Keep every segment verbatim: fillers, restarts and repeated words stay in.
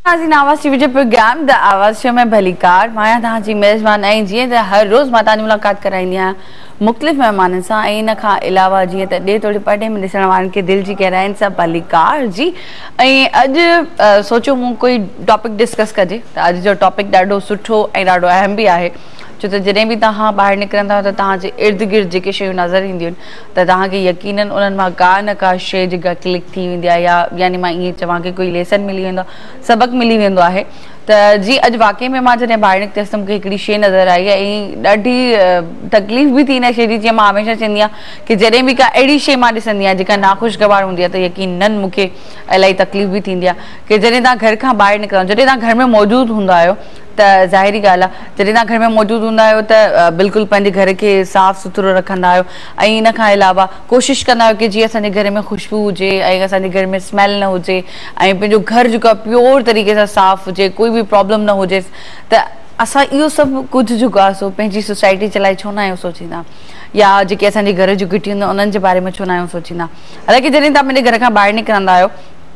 नाज़रीन आवाज़ टीवी जे प्रोग्राम द आवाज़ शो में भलीकार मां तव्हांजी मेज़बान ऐं जीअं त हर रोज़ मां तव्हांजी मुलाक़ात कराईंदी आहियां मुख़्तलिफ़ महिमाननि सां ऐं इन खां अलावा जीअं त ॾे थोरी पढ़े में ॾिसण वारनि खे दिलि जी गहराइनि सां भलीकार जी। ऐं अॼु सोचियो मूं कोई टॉपिक डिस्कस कजे त अॼु जो टॉपिक ॾाढो सुठो ऐं ॾाढो अहम बि आहे छो त जॾहिं बि तव्हां ॿाहिरि निकिरंदा आहियो त तव्हांजे इर्द गिर्द जेके शयूं नज़र ईंदियूं आहिनि त तव्हांखे यकीनन उन्हनि मां का न का शइ जेका क्लिक थी वेंदी आहे या यानी मां ईअं चवां की कोई लेसन मिली वेंदो आहे सबक़ु मिली वेंदो आहे। त जी अॼु वाक़ई में मां जॾहिं ॿाहिरि निकितसि त मूंखे हिकिड़ी शइ नज़र आई ऐं ॾाढी तकलीफ़ बि थी हिन शइ जी। जीअं मां हमेशह चवंदी आहियां की जॾहिं बि का अहिड़ी शइ मां ॾिसंदी आहियां जेका नाख़ुशगवार हूंदी आहे त यकीनन मूंखे इलाही तकलीफ़ बि थींदी आहे की जॾहिं तव्हां घर खां ॿाहिरि निकिरंदा जॾहिं तव्हां घर में मौजूदु हूंदा आहियो त ज़ाहिरी ॻाल्हि आहे जॾहिं तव्हां घर में मौजूदु हूंदा आहियो त बिल्कुलु पंहिंजे घर खे साफ़ु सुथिरो रखंदा आहियो ऐं इन खां अलावा कोशिशि कंदा आहियो की जीअं असांजे घर में ख़ुशबू हुजे ऐं असांजे घर में स्मेल न हुजे ऐं पंहिंजो घर जेको आहे प्योर तरीक़े सां साफ़ु हुजे कोई बि प्रॉब्लम न हुजे। त असां इहो सभु कुझु जेको आहे सो पंहिंजी सोसाइटी जे लाइ छो न आहियूं सोचींदा या जेके असांजे घर जूं गिटियूं हूंदियूं उन्हनि जे बारे में छो न आहियूं सोचींदा। हालांकि जॾहिं तव्हां पंहिंजे घर खां ॿाहिरि निकिरंदा आहियो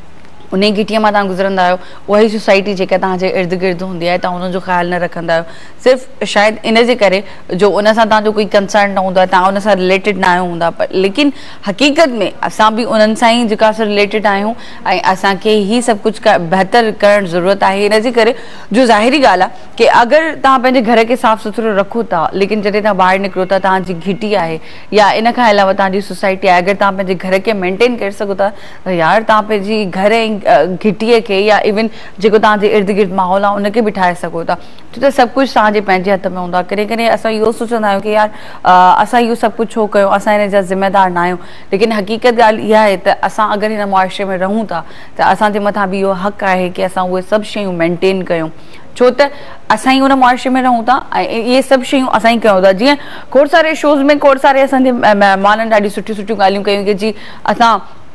उन गिटीअ मां तव्हां गुज़रंदा आहियो उहा ई सोसाइटी जेका तव्हांजे इर्द गिर्द हूंदी आहे तव्हां उनजो ख़्यालु न रखंदा आहियो सिर्फ़ु शायदि इन जे करे जो उन सां तव्हांजो कोई कंसर्न न हूंदो आहे तव्हां उन सां रिलेटेड न आहियो हूंदा पर लेकिन हक़ीक़त में असां बि उन्हनि सां ई जेका असां रिलेटेड आहियूं ऐं असांखे ई सभु कुझु का बहितर करणु ज़रूरत आहे। इन जे करे जो ज़ाहिरी ॻाल्हि आहे की अगरि तव्हां पंहिंजे घर खे साफ़ु सुथिरो रखो था लेकिन जॾहिं तव्हां ॿाहिरि निकिरो था तव्हांजी घिटी आहे या इन खां अलावा तव्हांजी सोसाइटी आहे अगरि तव्हां पंहिंजे घर खे मेंटेन करे सघो था त यार तव्हां पंहिंजी घर ऐं घिटीअ खे या इवन जेको तव्हांजे इर्द गिर्द माहौल आहे उनखे बि ठाहे सघो था छो त सभु कुझु तव्हांजे पंहिंजे हथ में हूंदो आहे। कॾहिं कॾहिं असां इहो सोचंदा आहियूं की यार असां इहो सभु कुझु छो कयूं असां हिन जा ज़िम्मेदार न आहियूं लेकिन हक़ीक़त ॻाल्हि इहा आहे त असां अगरि हिन मुआशरे में रहूं था त असांजे मथां बि इहो हक़ आहे की असां उहे सभु शयूं मेंटेन कयूं छो त असां ई हुन मुआशरे में रहूं था ऐं इहे सभु शयूं असां ई कयूं था। जीअं खोड़ सारे शोज़ में खोड़ सारे असांजे महिमाननि ॾाढियूं सुठियूं सुठियूं ॻाल्हियूं कयूं की जी असां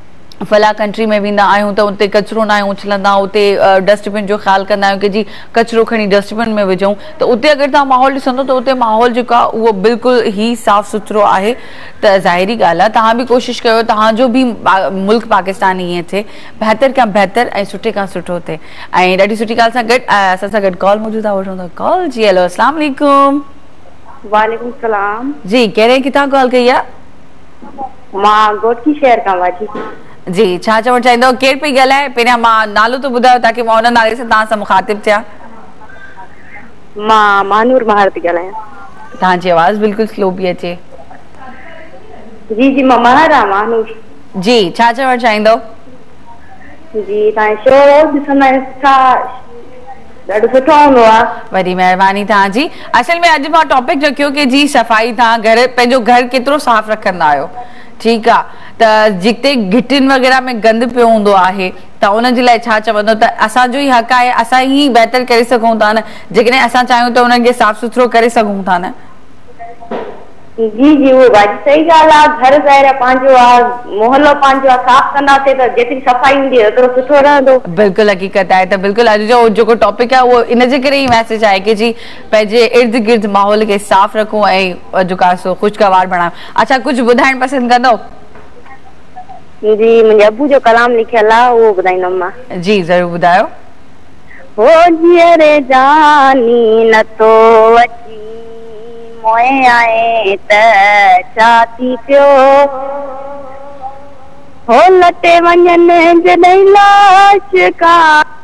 फला कंट्री में वेंदा आहियूं त उते कचिरो न आहियूं उछलंदा उते डस्टबिन जो ख़्यालु कंदा आहियूं की जी कचिरो खणी डस्टबिन में विझूं त उते अगरि तव्हां माहौल ॾिसंदो त उते माहौल जेको आहे उहो बिल्कुलु ई साफ़ु सुथिरो आहे। त ज़ाहिरी ॻाल्हि आहे तव्हां बि कोशिशि कयो तव्हांजो बि मुल्क पाकिस्तान ईअं थिए बहितर खां बहितर ऐं सुठे खां सुठो थिए। ऐं ॾाढी सुठी ॻाल्हि सां गॾु असां सां गॾु कॉल मौजूदु आहे वठूं था कॉल। जी हेलो अस्सलाम वालेकुम। वालेकुम सलाम। जी कहिड़े किथां कॉल कई आहे? मां गोटकी शहर खां वाजी। जी छा चवणु चाहींदव केरु पई ॻाल्हाए? पहिरियां मां नालो त ॿुधायो ताकी मां हुन नाले सां तव्हां सां मुखातिब थियां। मां मानूर महार थी ॻाल्हायां। तव्हांजी आवाज़ बिल्कुलु स्लो पई अचे। जी जी मां महार आहियां मानूर। जी छा चवणु चाहींदव? जी तव्हां शो ॾिसंदा आहियो छा ॾाढो सुठो हूंदो आहे। वॾी महिरबानी तव्हांजी। असल में अॼु मां टॉपिक रखियो की जी सफ़ाई तव्हां घर पंहिंजो घर केतिरो साफ़ु रखंदा आहियो। ठीकु आहे त जिते घिटियुनि वग़ैरह में गंद पियो हूंदो आहे त उनजे लाइ छा चवंदो त असांजो ई हक़ आहे असां ई बहितर करे सघूं था न जेकॾहिं असां चाहियूं त उनखे साफ़ु सुथिरो करे सघूं था न। जी जी वो भाई सही ॻाल्हि आहे घर ज़ाहिर पंहिंजो आहे मोहल्लो पंहिंजो आहे साफ़ु कंदासीं त जेतिरी सफ़ाई हूंदी एतिरो सुठो रहंदो। बिल्कुलु हक़ीक़त आहे त बिल्कुलु अॼु जो जेको टॉपिक आहे उहो इन जे करे ई मैसेज आहे की जी पंहिंजे इर्द गिर्द माहौल खे साफ़ु रखूं ऐं जेका सो ख़ुशगवार बणायूं। अच्छा कुझु ॿुधाइणु पसंदि कंदव? जी मुंहिंजे अबू जो कलाम लिखियल आहे उहो ॿुधाईंदमि मां। जी ज़रूरु ॿुधायो। हो जीअरे जानी नथो अची मोए आए त छा थी पियो हो लटे वञनि जॾहिं लाश का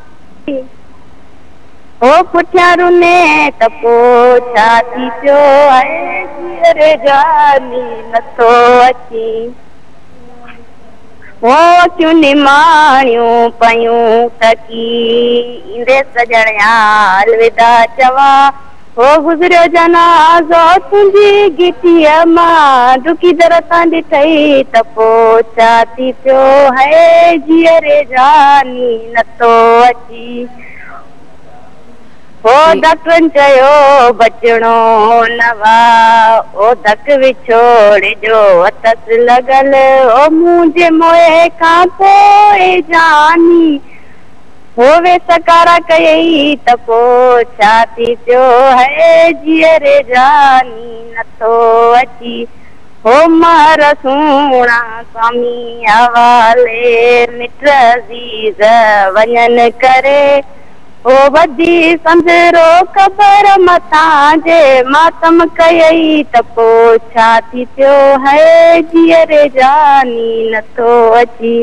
हो पुठियां रुने त पोइ छा थी पियो आहे जीअरे जानी नथो अची हो अखियूं निमाणियूं पयूं थकी ईंदे सजण अलविदा चवा हो गुज़रियो जनाज़ो तुंहिंजी गिटीअ मां दुखी दर तां ॾिठई त पोइ छा थी पियो है जीअरे जानी नथो अची हो डॉक्टरनि चयो बचणो नवा ओ धक विछोड़े जो अथसि लॻल ओ मुंहिंजे मोए खां पोइ जानी होवे सकारा कयई त पोइ छा थी पियो है जीअरे जानी नथो अची हो मार सुहिणा स्वामी हवाले मिट अज़ीज़ वञनि करे ओ बदी संजरो कबर मथां जे मातम कयई त पोइ छा थी थियो है जीअरे जानी नथो अची।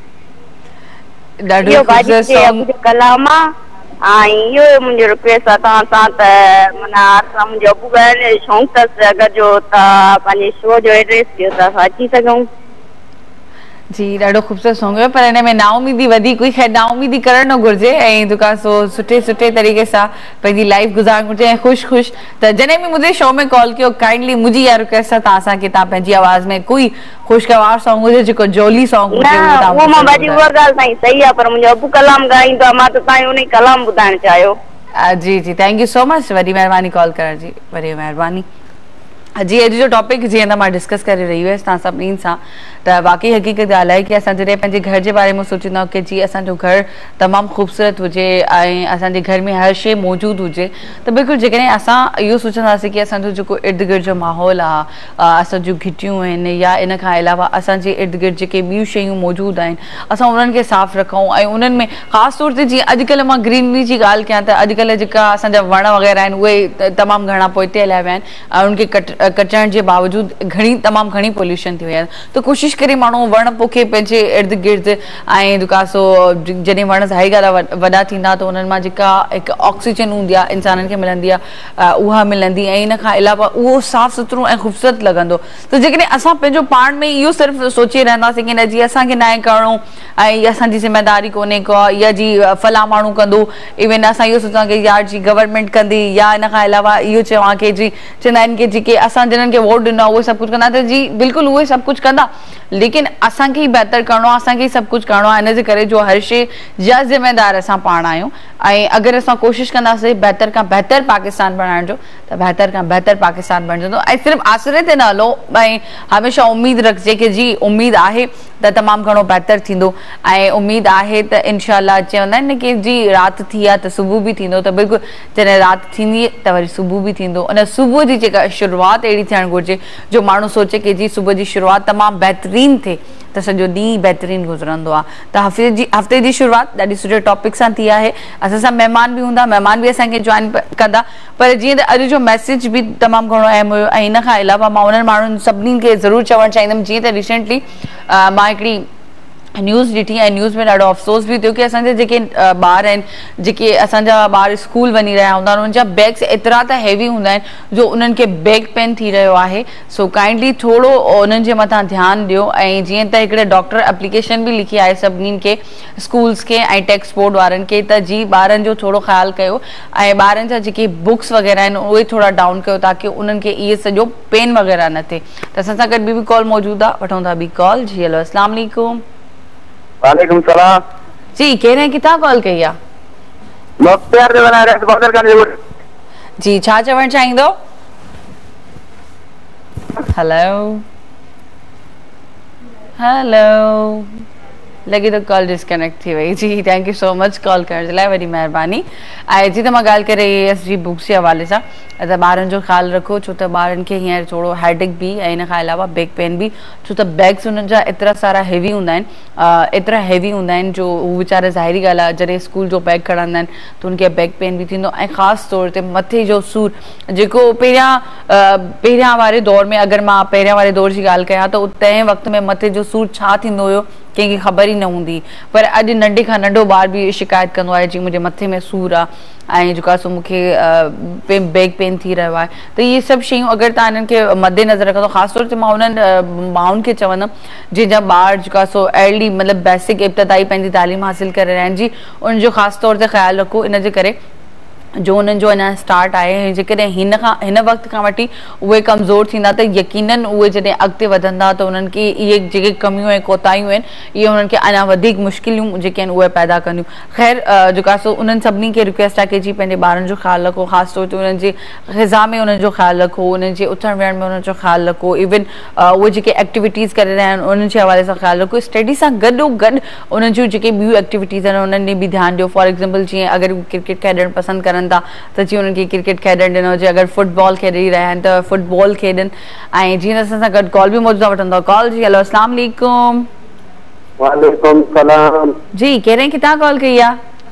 ॾाढो ख़ूबसूरत सॉन्ग कलाम आहे ऐं इहो मुंहिंजो रिक्वेस्ट आहे तव्हां सां त माना असां मुंहिंजो अबू ॻाइण जो शौक़ु अथसि अगरि जो तव्हां पंहिंजे शो जो एड्रेस ॾियो त असां अची सघूं। जी ॾाढो ख़ूबसूरत सॉन्ग हुयो पर हिन में नाउमीदी वधीक हुई। ख़ैर नाउमीदी करणु न घुरिजे ऐं दुकान सो सुठे सुठे तरीक़े सां पंहिंजी लाइफ गुज़ारणु घुरिजे ऐं ख़ुशि ख़ुशि। त जॾहिं बि मुंहिंजे शो में कॉल कयो काइंडली मुंहिंजी इहा रिक्वेस्ट आहे तव्हां सां की तव्हां पंहिंजी आवाज़ में कोई ख़ुशगवार सॉन्ग हुजे जेको जोली सॉन्ग हुजे। उहो मां भाॼी उहा ॻाल्हि साईं सही आहे पर मुंहिंजो अबू कलाम ॻाईंदो आहे मां त तव्हां उन कलाम ॿुधाइणु चाहियो। जी जी थैंक यू सो मच वॾी महिरबानी कॉल करण जी वॾी महिरबानी। जी अॼु जो टॉपिक जीअं त मां डिस्कस करे रही हुयसि तव्हां सभिनीनि सां त वाक़ई हक़ीक़त ॻाल्हि आहे की असां जॾहिं पंहिंजे घर जे बारे में सोचींदा आहियूं की जी असांजो घर तमामु ख़ूबसूरत हुजे ऐं असांजे घर में हर शइ मौजूदु हुजे त बिल्कुलु जेकॾहिं असां इहो सोचंदासीं की असांजो जेको इर्द गिर्द जो माहौल आहे असांजूं घिटियूं आहिनि या इन खां अलावा असांजे इर्द गिर्द जेके ॿियूं शयूं मौजूदु आहिनि असां उन्हनि खे साफ़ु रखूं ऐं उन्हनि में ख़ासि तौर ते जीअं अॼुकल्ह मां ग्रीनरी जी ॻाल्हि कयां त अॼुकल्ह जेका असांजा वण वग़ैरह आहिनि उहे तमामु घणा पोइते हलिया विया आहिनि ऐं उनखे कट कटण जे बावजूदि घणी तमामु घणी पॉल्यूशन थी वई आहे। त कोशिशि करे माण्हू वण पोखे पंहिंजे इर्द गिर्द ऐं दुका सो जॾहिं वण ज़ाहिर ॻाल्हि आहे वॾा थींदा त उन्हनि मां जेका हिकु ऑक्सीजन हूंदी आहे इंसाननि खे मिलंदी आहे उहा मिलंदी ऐं इन खां अलावा उहो साफ़ु सुथिरो ऐं ख़ूबसूरत लॻंदो। त जेकॾहिं असां पंहिंजो पाण में इहो सिर्फ़ु सोचे रहंदासीं की न जी असांखे न आहे करिणो ऐं इहा असांजी ज़िमेदारी कोन्हे को या जी फलां माण्हू कंदो इवन असां इहो सोचां की यार जी गवर्नमेंट कंदी या इन खां अलावा इहो चवां की जी चवंदा आहिनि की जेके असां जिन्हनि खे वोट ॾिनो उहे सभु कुझु कंदा त जी बिल्कुलु उहे सभु कुझु कंदा लेकिन असांखे ई बहितर करिणो आहे असांखे ई सभु कुझु करिणो आहे। इन जे करे जो हर शइ जा ज़िमेदार असां पाण आहियूं ऐं अगरि असां कोशिशि कंदासीं बहितर खां बहितर पाकिस्तान बणाइण जो त बहितर खां बहितर पाकिस्तान बणिजंदो ऐं सिर्फ़ु आसिरे ते न हलो ऐं हमेशह उमेदु रखिजे की जी उमेदु आहे त तमामु घणो बहितर थींदो ऐं उमेदु आहे त इनशाला चवंदा आहिनि न की जी राति थी आहे त सुबुह बि थींदो त बिल्कुलु जॾहिं राति थींदी त वरी सुबुह बि थींदो। उन सुबुह जी जेका शुरूआति अहिड़ी थियणु घुरिजे जो माण्हू सोचे की जी सुबुह जी शुरूआति तमामु बहितरीनु थिए त सॼो ॾींहुं बहितरीनु गुज़रंदो आहे। त हफ़्ते जी हफ़्ते जी शुरूआति ॾाढी सुठे टॉपिक सां थी आहे। असां सां महिमान बि हूंदा महिमान बि असांखे जॉइन कंदा पर जीअं त अॼु जो मैसेज बि तमामु घणो अहम हुयो ऐं इन खां अलावा मां उन्हनि माण्हुनि सभिनीनि खे ज़रूरु चवणु चाहींदमि जीअं त रिसेंटली मां हिकिड़ी न्यूज़ ॾिठी ऐं न्यूज़ में ॾाढो अफ़सोस बि थियो की असांजे जेके ॿार आहिनि जेके असांजा ॿार स्कूल वञी रहिया हूंदा आहिनि उन्हनि जा बैग्स एतिरा त हैवी हूंदा आहिनि जो उन्हनि खे बैक पेन थी रहियो आहे। सो काइंडली थोरो उन्हनि जे मथां ध्यानु ॾियो ऐं जीअं त हिकिड़े डॉक्टर एप्लीकेशन बि लिखी आहे सभिनीनि खे स्कूल्स खे ऐं टेक्स्ट बोर्ड वारनि खे त जी ॿारनि जो थोरो ख़्यालु कयो ऐं ॿारनि जा जेके बुक्स वग़ैरह आहिनि उहे थोरा डाउन कयो ताकी उन्हनि खे इहे सॼो पेन वग़ैरह न थिए। त असां सां गॾु ॿी बि कॉल मौजूदु आहे वठूं था ॿी कॉल। जी हलो अस्सलाम वालेकुम। वालेकुम सलाम। जी कहिड़े किथां कॉल कई आहे? जी छा चवणु चाहींदो? हेलो हेलो लॻे थो कॉल डिस्कनेक्ट थी वई। जी thank you so much call करण जे लाइ वॾी महिरबानी। ऐं जी त मां ॻाल्हि करे एस जी बुक्स जे हवाले सां त ॿारनि जो ख़्यालु रखो छो त ॿारनि खे हींअर थोरो हेडेक बि ऐं इन खां अलावा बैक पेन बि छो त बैग्स हुननि जा एतिरा सारा हैवी हूंदा आहिनि एतिरा हैवी हूंदा आहिनि जो हू वीचारा ज़ाहिरी ॻाल्हि आहे जॾहिं स्कूल जो बैग खणंदा आहिनि त उनखे बैक पेन बि थींदो ऐं ख़ासि तौर ते मथे जो सूरु जेको पहिरियां पहिरियां वारे दौर में अगरि मां पहिरियां वारे दौर जी ॻाल्हि कयां त तंहिं वक़्त में मथे जो सूरु छा थींदो हुयो कंहिंखे ख़बर ई न हूंदी पर अॼु नंढे खां नंढो ॿार बि शिकायत कंदो आहे जी मुंहिंजे मथे में सूरु आहे ऐं जेको आहे सो मूंखे बैक पेन थी रहियो आहे। त इहे सभु शयूं अगरि तव्हां हिननि खे मद्देनज़र रखो ख़ासि तौर ते मां उन्हनि माउनि खे चवंदमि जंहिंजा ॿार जेको आहे सो अर्ली मतिलबु बेसिक इब्तिदाई पंहिंजी तालीम हासिलु करे रहिया आहिनि जी उनजो ख़ासि तौर ते ख़्यालु रखो इन जे करे जो उन्हनि जो अञा स्टार्ट आहे जेकॾहिं हिन खां हिन वक़्त खां वठी उहे कमज़ोर थींदा त यकीनन उहे जॾहिं अॻिते वधंदा त उन्हनि खे इहे जेके कमियूं ऐं कोताहियूं आहिनि इहे उन्हनि खे अञा वधीक मुश्किलियूं जेके आहिनि उहे पैदा कंदियूं। ख़ैर जेको आहे सो उन्हनि सभिनी खे रिक्वेस्ट आहे की जी पंहिंजे ॿारनि जो ख़्यालु रखो ख़ासि तौर ते उन्हनि जे ग़िज़ा में उन्हनि जो ख़्यालु रखो उन्हनि जे उथण वेहण में उन्हनि जो ख़्यालु रखो इवन उहे जेके एक्टिविटीज़ करे रहिया आहिनि उन्हनि जे हवाले सां ख़्यालु रखो स्टडी सां गॾो गॾु उन्हनि जूं जेके ॿियूं एक्टिविटीज़ आहिनि उन्हनि ॾे बि ध्यानु ॾियो। फॉर एग्ज़ाम्पल जीअं अगरि क्रिकेट खेॾणु पसंदि करनि था त जीअं उन्हनि खे क्रिकेट खेॾणु ॾिनो हुजे अगरि फुटबॉल खेॾी रहिया आहिनि त फुटबॉल खेॾनि ऐं जीअं असां सां गॾु कॉल बि मौजूदु आहे वठंदो कॉल। जी हलो अस्सलाम वालेकुम। वालेकुम सलाम। जी कहिड़े किथां कॉल कई आहे?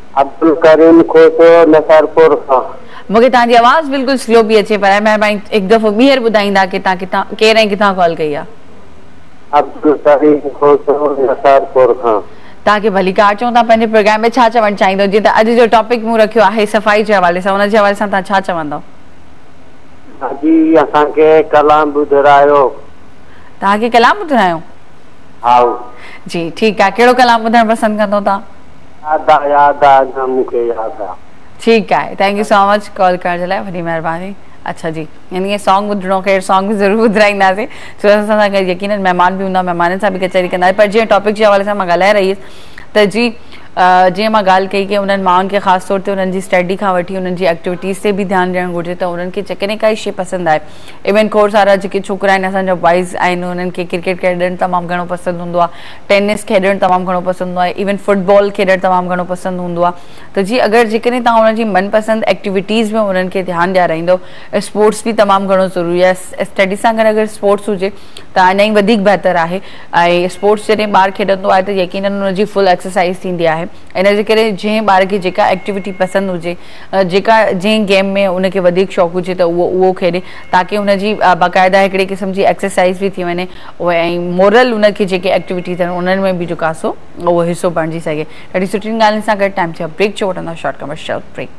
अब्दुल करीम खोसो नसरपुर खां। मूंखे तव्हांजी आवाज़ बिल्कुलु स्लो पई अचे पर महिरबानी हिकु दफ़ो ॿीहर ॿुधाईंदा कि तव्हां किथां केरु ऐं किथां कॉल कई आहे? अब्दुल करीम खोसो नसरपुर खां। तव्हांखे भलीकार चऊं था पंहिंजे प्रोग्राम में छा चवणु चाहींदो? जीअं त अॼु जो टॉपिक मूं रखियो आहे सफ़ाई जे हवाले सां, हुनजे हवाले सां तव्हां छा चवंदव? जी असांखे कलाम ॿुधायो। तव्हांखे कलाम ॿुधायो? हा जी ठीकु आहे। कहिड़ो कलाम ॿुधणु पसंदि कंदो तव्हां? याद आहे याद आहे मूंखे याद आहे। ठीकु आहे, thank you so much call करण जे लाइ, वॾी महिरबानी। अच्छा जी, यानी ये सॉन्ग ॿुधणो कहिड़ो सॉन्ग बि ज़रूरु ॿुधाईंदासीं छो असां सां गॾु यकीनन महिमान बि हूंदा, महिमाननि सां बि कचहरी कंदासीं। पर जीअं टॉपिक जे हवाले सां मां ॻाल्हाए रही हुयसि त जी जीअं मां ॻाल्हि कई कि उन्हनि माउनि खे ख़ासि तौर ते उन्हनि जी स्टडी खां वठी उन्हनि जी एक्टिविटीज़ ते बि ध्यानु ॾियणु घुरिजे त उन्हनि खे जेकॾहिं काई शइ पसंदि आहे। इवन खोड़ सारा जेके छोकिरा आहिनि असांजा बॉइज़ आहिनि उन्हनि खे क्रिकेट खेॾणु तमामु घणो पसंदि हूंदो आहे, टेनिस खेॾणु तमामु घणो पसंदि हूंदो आहे, इवन फुटबॉल खेॾणु तमामु घणो पसंदि हूंदो आहे। त जी अगरि जेकॾहिं तव्हां उन्हनि जी मनपसंदि एक्टिविटीज़ में उन्हनि खे ध्यानु ॾियाराईंदो, स्पोर्ट्स बि तमामु घणो ज़रूरी आहे। स्टडी सां गॾु अगरि स्पोर्ट्स हुजे त अञा ई वधीक बहितर आहे। ऐं स्पोर्ट्स जॾहिं ॿारु खेॾंदो आहे त यकीनन उनजी फुल एक्सरसाइज़ थींदी आहे। इन जे करे जंहिं ॿार खे जेका एक्टिविटी पसंदि हुजे, जेका जंहिं गेम में उनखे वधीक शौक़ु हुजे त उहो उहो खेॾे ताकी उनजी बाक़ाइदा हिकिड़े क़िस्म जी एक्सरसाइज़ बि थी वञे ऐं मोरल उनखे जेके एक्टिविटीज़ आहिनि उन्हनि में बि जेको आहे सो उहो हिसो बणिजी सघे। ॾाढी सुठियुनि ॻाल्हियुनि सां गॾु टाइम थियो ब्रेक जो वठंदा short commercial break.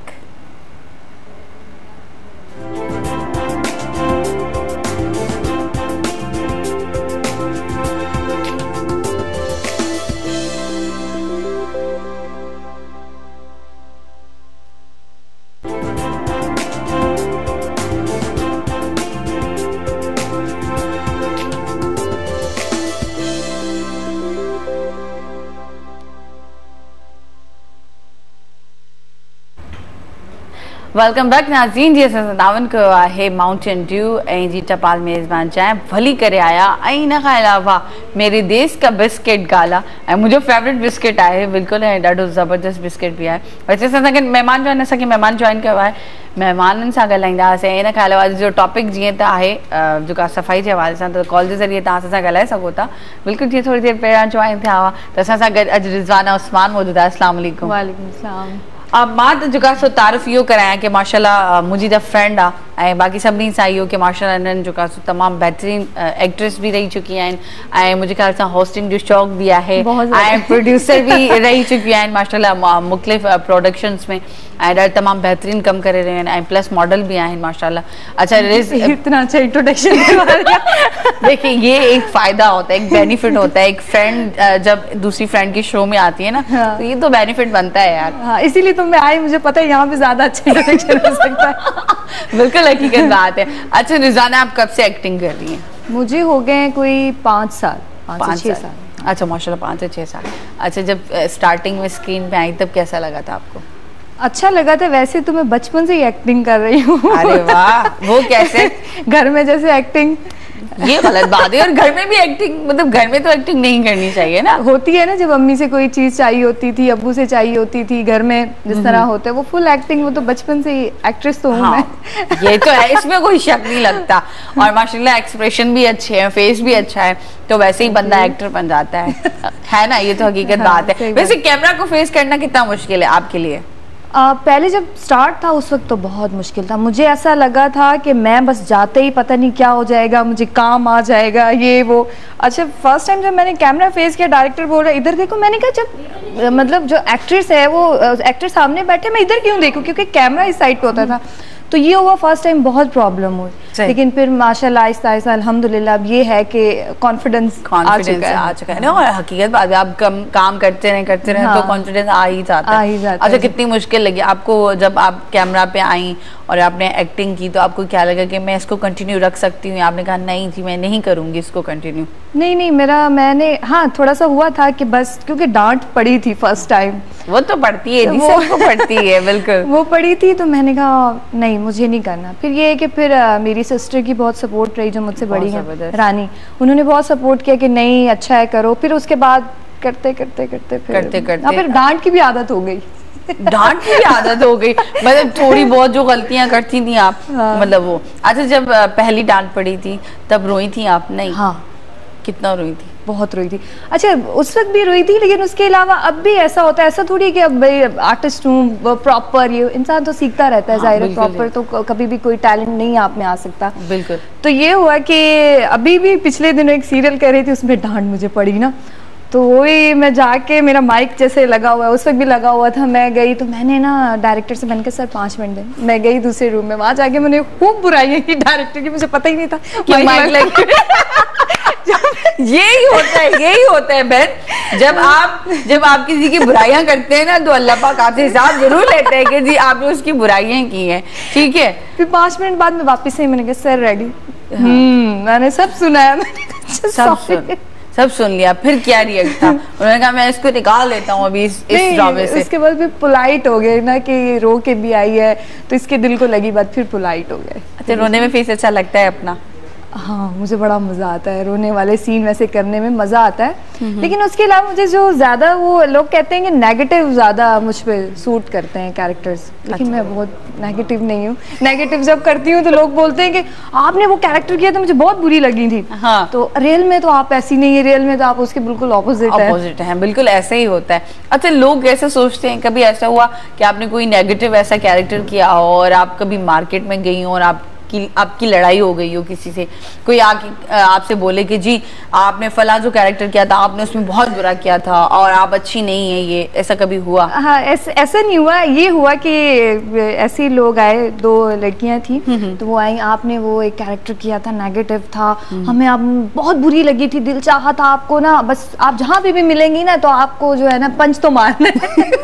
Welcome back नाज़रीन। जी असां दावन कयो आहे माउंटेन ड्यू ऐं जी टपाल मेज़बान चांहि भली करे आया ऐं इन खां अलावा मेरे देश का बिस्किट गाला ऐं मुंहिंजो फेवरेट बिस्किट आहे बिल्कुलु ऐं ॾाढो ज़बरदस्त बिस्किट बि आहे। वैसे असां सां गॾु महिमान जो आहिनि, असांखे महिमान जॉइन कयो आहे, महिमाननि सां ॻाल्हाईंदासीं। ऐं इन खां अलावा अॼु जो टॉपिक जीअं त आहे जेका सफ़ाई जे हवाले सां त कॉल जे ज़रिए तव्हां असां सां ॻाल्हाए सघो था। बिल्कुलु जीअं थोरी देरि पहिरियां जॉइन थिया हुआ त असां सां गॾु अॼु रिज़वाना उस्मान मौजूदु आहे। अस्सलाम वालेकुम। वालेकुम सलाम। मां त जेका सो तारीफ़ इहो करायां कि माशाल्लाह मुंहिंजी त फ्रेंड आहे ऐं बाक़ी सभिनी सां इहो कि माशाल्लाह इन्हनि जेका सो तमामु बहितरीन एक्ट्रेस बि रही चुकी आहिनि ऐं मुंहिंजे ख़्याल सां होस्टिंग जो शौक़ु बि आहे ऐं प्रोड्यूसर बि रही चुकियूं आहिनि माशाल्लाह मुख़्तलिफ़ प्रोडक्शंस में ऐं ॾाढो तमामु बहितरीन कमु करे रहियूं आहिनि ऐं प्लस मॉडल भी आहिनि माशाल्लाह। अच्छा इतना अच्छा इंट्रोडक्शन देखिए ये एक फायदा होता है, एक बेनिफिट होता है। एक फ्रेंड जब दूसरी फ्रेंड की शो में आती है ना हाँ। तो ये तो बेनिफिट बनता है यार। हाँ, इसीलिए तो मैं आई, मुझे पता है यहाँ पे ज्यादा अच्छा इंट्रोडक्शन हो सकता है। बिल्कुल हकीकत बात है। अच्छा रिज़वाना आप कब से एक्टिंग कर रही हैं? मुझे हो गए कोई पाँच साल पाँच छः साल। अच्छा माशाल्लाह पाँच से छः साल। अच्छा जब स्टार्टिंग में स्क्रीन पे आई तब कैसा लगा था आपको? अच्छा लगा था। वैसे तो मैं बचपन से ही एक्टिंग कर रही हूँ। अरे वाह, वो कैसे? घर में जैसे एक्टिंग ये गलत बात है। और घर में भी एक्टिंग, मतलब घर में तो एक्टिंग नहीं करनी चाहिए ना। होती है ना, जब अम्मी से कोई चीज चाहिए होती थी, अब्बू से चाहिए होती थी, घर में जिस तरह होते है वो फुल एक्टिंग। वो तो बचपन से ही एक्ट्रेस तो हूँ हाँ, मैं। ये तो है, इसमें कोई शक नहीं लगता। और माशाल्लाह एक्सप्रेशन भी अच्छे हैं, फेस भी अच्छा है, तो वैसे ही बंदा एक्टर बन जाता है है ना। ये तो हकीकत हाँ, बात है। वैसे कैमरा को फेस करना कितना मुश्किल है आपके लिए? Uh, पहले जब स्टार्ट था उस वक्त तो बहुत मुश्किल था। मुझे ऐसा लगा था कि मैं बस जाते ही पता नहीं क्या हो जाएगा, मुझे काम आ जाएगा ये वो। अच्छा फर्स्ट टाइम जब मैंने कैमरा फेस किया, डायरेक्टर बोल रहा इधर देखो, मैंने कहा जब मतलब जो एक्ट्रेस है वो एक्टर सामने बैठे, मैं इधर क्यों देखूं, क्योंकि कैमरा इस साइड पे होता था। तो ये हुआ फर्स्ट टाइम, बहुत प्रॉब्लम हुई। लेकिन फिर माशाल्लाह आहिस्ता आहिस्ता अल्हम्दुलिल्लाह अब ये है कि कॉन्फिडेंस आ चुका है आ चुका है ना। और हकीकत बात है, आप कम काम करते रहे करते रहे हाँ, तो कॉन्फिडेंस आ ही जाता है। अच्छा कितनी मुश्किल लगी आपको जब आप कैमरा पे आई और आपने एक्टिंग की, तो आपको क्या लगा कि मैं इसको कंटिन्यू रख सकती हूँ? आपने कहा नहीं जी मैं नहीं करूँगी इसको कंटिन्यू? नहीं नहीं मेरा मैंने हाँ थोड़ा सा हुआ था कि बस क्योंकि डांट पड़ी थी फर्स्ट टाइम। वो तो पड़ती है, वो सबको पड़ती है बिल्कुल। वो पड़ी थी तो मैंने कहा नहीं मुझे नहीं करना। फिर ये है कि फिर आ, मेरी सिस्टर की बहुत सपोर्ट रही जो मुझसे बड़ी है रानी, उन्होंने बहुत सपोर्ट किया कि नहीं अच्छा है करो। फिर उसके बाद करते करते करते फिर करते करते फिर डांट की भी आदत हो गई। डांट की भी आदत हो गई, मतलब थोड़ी बहुत जो गलतियां करती थी आप हाँ। मतलब वो। अच्छा जब पहली डांट पड़ी थी तब रोई थी आप? नहीं। हाँ। कितना रोई थी? बहुत रोई थी। अच्छा उस वक्त भी रोई थी, लेकिन उसके अलावा अब भी ऐसा होता है, ऐसा थोड़ी है कि अब भाई आर्टिस्ट हूँ प्रॉपर, ये इंसान तो सीखता रहता है, हाँ, जाहिर है प्रॉपर तो कभी भी कोई टैलेंट नहीं आप में आ सकता। बिल्कुल। तो ये हुआ कि अभी भी पिछले दिनों एक सीरियल कर रही थी, उसमें डांट मुझे पड़ी ना, तो वही मैं जाके, मेरा माइक जैसे लगा हुआ है, उस वक्त भी लगा हुआ था, मैं गई तो मैंने ना डायरेक्टर से मैंने कहा सर पाँच मिनट दें, मैं गई दूसरे रूम में, वहाँ जाके मैंने खूब बुराई की डायरेक्टर की, मुझे पता ही नहीं था कि माइक लग यही होता है, यही होता है बहन, जब आप जब आप किसी की बुराइयां करते हैं ना तो अल्लाह पाक आपसे हिसाब जरूर लेते हैं कि जी आपने उसकी बुराइयां की हैं, ठीक है। फिर पाँच मिनट बाद में वापस से मैंने कहा सर रेडी, हम्म मैंने सब सुना है, मैंने सब सुन सब सुन लिया। फिर क्या रिएक्ट था? उन्होंने कहा मैं इसको निकाल देता हूँ अभी इस, इस ड्रामे से। उसके बाद फिर पोलाइट हो गए ना कि रो के भी आई है तो इसके दिल को लगी बात, फिर पोलाइट हो गए। अच्छा, रोने में फेस अच्छा लगता है अपना? हाँ मुझे बड़ा मजा आता है, रोने वाले सीन वैसे करने में मजा आता है, लेकिन उसके अलावा मुझे जो ज्यादा वो लोग कहते हैं कि नेगेटिव ज्यादा मुझ पे सूट करते हैं कैरेक्टर्स, लेकिन अच्छा। मैं बहुत नेगेटिव नहीं हूँ। नेगेटिव जब करती हूँ तो लोग बोलते हैं कि आपने वो कैरेक्टर किया तो मुझे बहुत बुरी लगी थी। हाँ। तो रियल में तो आप ऐसी नहीं है, रियल में तो आप उसके बिल्कुल ऑपोजिट है। ऑपोजिट है, बिल्कुल ऐसे ही होता है। अच्छा, लोग ऐसे सोचते हैं, कभी ऐसा हुआ कि आपने कोई नेगेटिव ऐसा कैरेक्टर किया हो और आप कभी मार्केट में गई हो और आप की आपकी लड़ाई हो गई हो किसी से, कोई आके आपसे बोले कि जी आपने फला जो कैरेक्टर किया था आपने उसमें बहुत बुरा किया था और आप अच्छी नहीं है, ये ऐसा कभी हुआ? हाँ ऐस, ऐसा नहीं हुआ, ये हुआ कि ऐसे लोग आए, दो लड़कियां थी, तो वो आई, आपने वो एक कैरेक्टर किया था नेगेटिव था, हमें आप बहुत बुरी लगी थी, दिल चाहा था आपको ना बस आप जहाँ पे भी मिलेंगी ना तो आपको जो है ना पंच तो मारना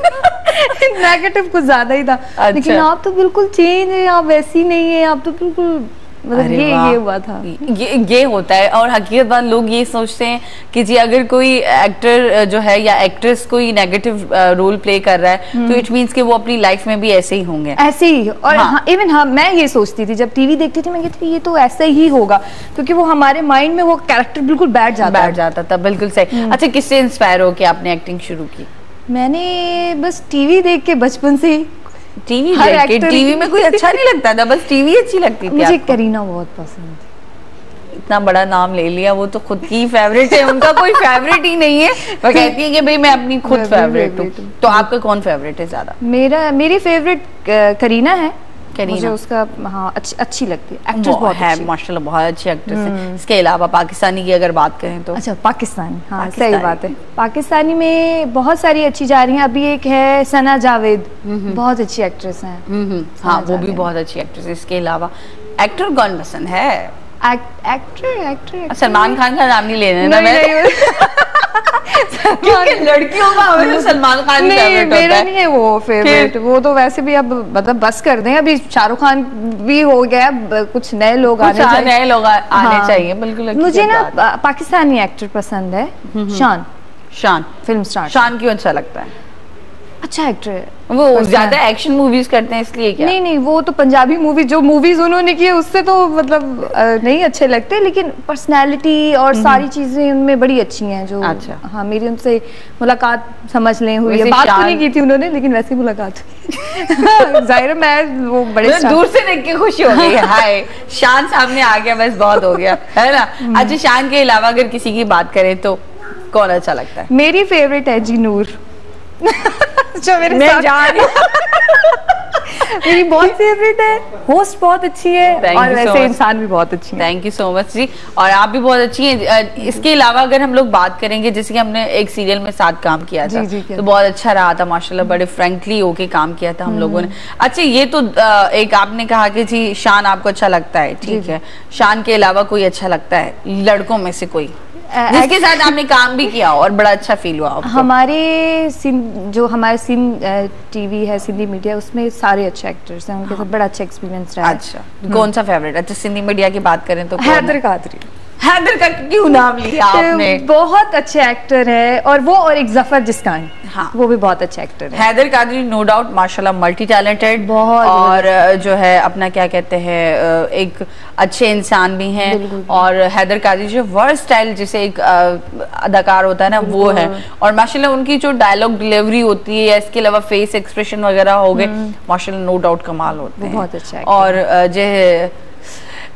नेगेटिव कुछ ज्यादा ही था। अच्छा। लेकिन आप तो बिल्कुल चेंज है, आप वैसी नहीं है, आप तो बिल्कुल मतलब ये ये हुआ था। ये ये होता है। और हकीकत बात लोग ये सोचते हैं कि जी अगर कोई एक्टर जो है या एक्ट्रेस कोई नेगेटिव रोल प्ले कर रहा है तो इट मींस कि वो अपनी लाइफ में भी ऐसे ही होंगे, ऐसे ही। और हाँ। हाँ, इवन हाँ मैं ये सोचती थी जब टीवी देखती थी, मैं कहती थी ये तो ऐसे ही होगा, क्योंकि वो हमारे माइंड में वो कैरेक्टर बिल्कुल बैठ जाता बैठ जाता था। बिल्कुल सही। अच्छा, किससे इंस्पायर हो के आपने एक्टिंग शुरू की? मैंने बस टीवी देख के, बचपन से ही टीवी देख के। टीवी में कोई अच्छा नहीं लगता था, बस टीवी अच्छी लगती थी। मुझे करीना बहुत पसंद थी। इतना बड़ा नाम ले लिया, वो तो खुद की फेवरेट है, उनका कोई फेवरेट ही नहीं है, वो कहती है कि भाई मैं अपनी खुद फेवरेट हूँ। तो आपका कौन फेवरेट है ज्यादा? मेरा मेरी फेवरेट करीना है। मुझे उसका हाँ अच्छी अच्छी लगती है, एक्ट्रेस बहुत है, माशाल्लाह बहुत अच्छी एक्ट्रेस है। इसके अलावा पाकिस्तानी की अगर बात करें तो? अच्छा पाकिस्तानी, हाँ पाकिस्तानी। सही बात है। पाकिस्तानी में बहुत सारी अच्छी जा रही हैं, अभी एक है सना जावेद, बहुत अच्छी एक्ट्रेस है। हाँ वो भी बहुत अच्छी एक्ट्रेस है। इसके अलावा एक्टर कौन पसंद है? एक्टर एक्टर सलमान खान का नाम नहीं लेना ना मैं, क्योंकि लड़कियों का हमेशा सलमान खान फेवरेट होता है। नहीं है वो फेवरेट, वो तो वैसे भी अब मतलब बस कर दें, अभी शाहरुख खान भी हो गया, कुछ नए लोग आने चाहिए, नए लोग आने चाहिए। बिल्कुल। मुझे ना पाकिस्तानी एक्टर पसंद है, शान। शान फिल्म स्टार। शान क्यों अच्छा लगता है? अच्छा एक्टर है वो, ज्यादा एक्शन मूवीज करते हैं इसलिए क्या? नहीं नहीं, वो तो पंजाबी मूवी, जो मूवीज उन्होंने की है उससे तो मतलब नहीं अच्छे लगते, लेकिन पर्सनालिटी और सारी चीजें उनमें बड़ी अच्छी हैं जो। अच्छा। हाँ मेरी उनसे मुलाकात समझ लें हुई है, बात तो नहीं की थी उन्होंने, लेकिन वैसे मुलाकात हुई। जाहिर है मैं वो बड़े दूर से देख के खुशी हो गई, हाय शान सामने आ गया, बस बहुत हो गया है ना। अच्छा, शान के अलावा अगर किसी की बात करें तो कौन अच्छा लगता है? मेरी फेवरेट है जी नूर, जो मेरे मैं जान मेरी बहुत फेवरेट है, होस्ट बहुत अच्छी है और वैसे इंसान भी बहुत अच्छी है। थैंक यू सो मच जी, और आप भी बहुत अच्छी हैं। इसके अलावा अगर हम लोग बात करेंगे, जैसे कि हमने एक सीरियल में साथ काम किया था, जी, जी, तो बहुत अच्छा रहा था माशाल्लाह, बड़े फ्रेंकली होके काम किया था हम लोगों ने। अच्छा, ये तो एक आपने कहा कि जी शान आपको अच्छा लगता है, ठीक है, शान के अलावा कोई अच्छा लगता है लड़कों में से कोई जिसके साथ आपने काम भी किया और बड़ा अच्छा फील हुआ आपको? हमारे जो हमारे सिंध टीवी है, सिंधी मीडिया, उसमें सारे अच्छे एक्टर्स हैं, उनके साथ बड़ा अच्छा एक्सपीरियंस रहा है। अच्छा, कौन सा फेवरेट? अच्छा, सिंधी मीडिया की बात करें तो हैदर कादरी। हैदर का क्यों नाम लिया आपने? बहुत अच्छे एक्टर है, और वो और एक जफर जिस्तानी, हाँ वो भी बहुत अच्छे एक्टर है। हैदर कादरी नो डाउट माशाल्लाह मल्टी टैलेंटेड बहुत, और जो है अपना क्या कहते हैं एक अच्छे इंसान भी हैं, और हैदर कादरी जो वर्सटाइल जिसे एक अदाकार होता है ना वो है, और माशाल्लाह उनकी जो डायलॉग डिलीवरी होती है, इसके अलावा फेस एक्सप्रेशन वगैरह हो गए, माशाल्लाह नो डाउट कमाल होते हैं, बहुत अच्छा। और जो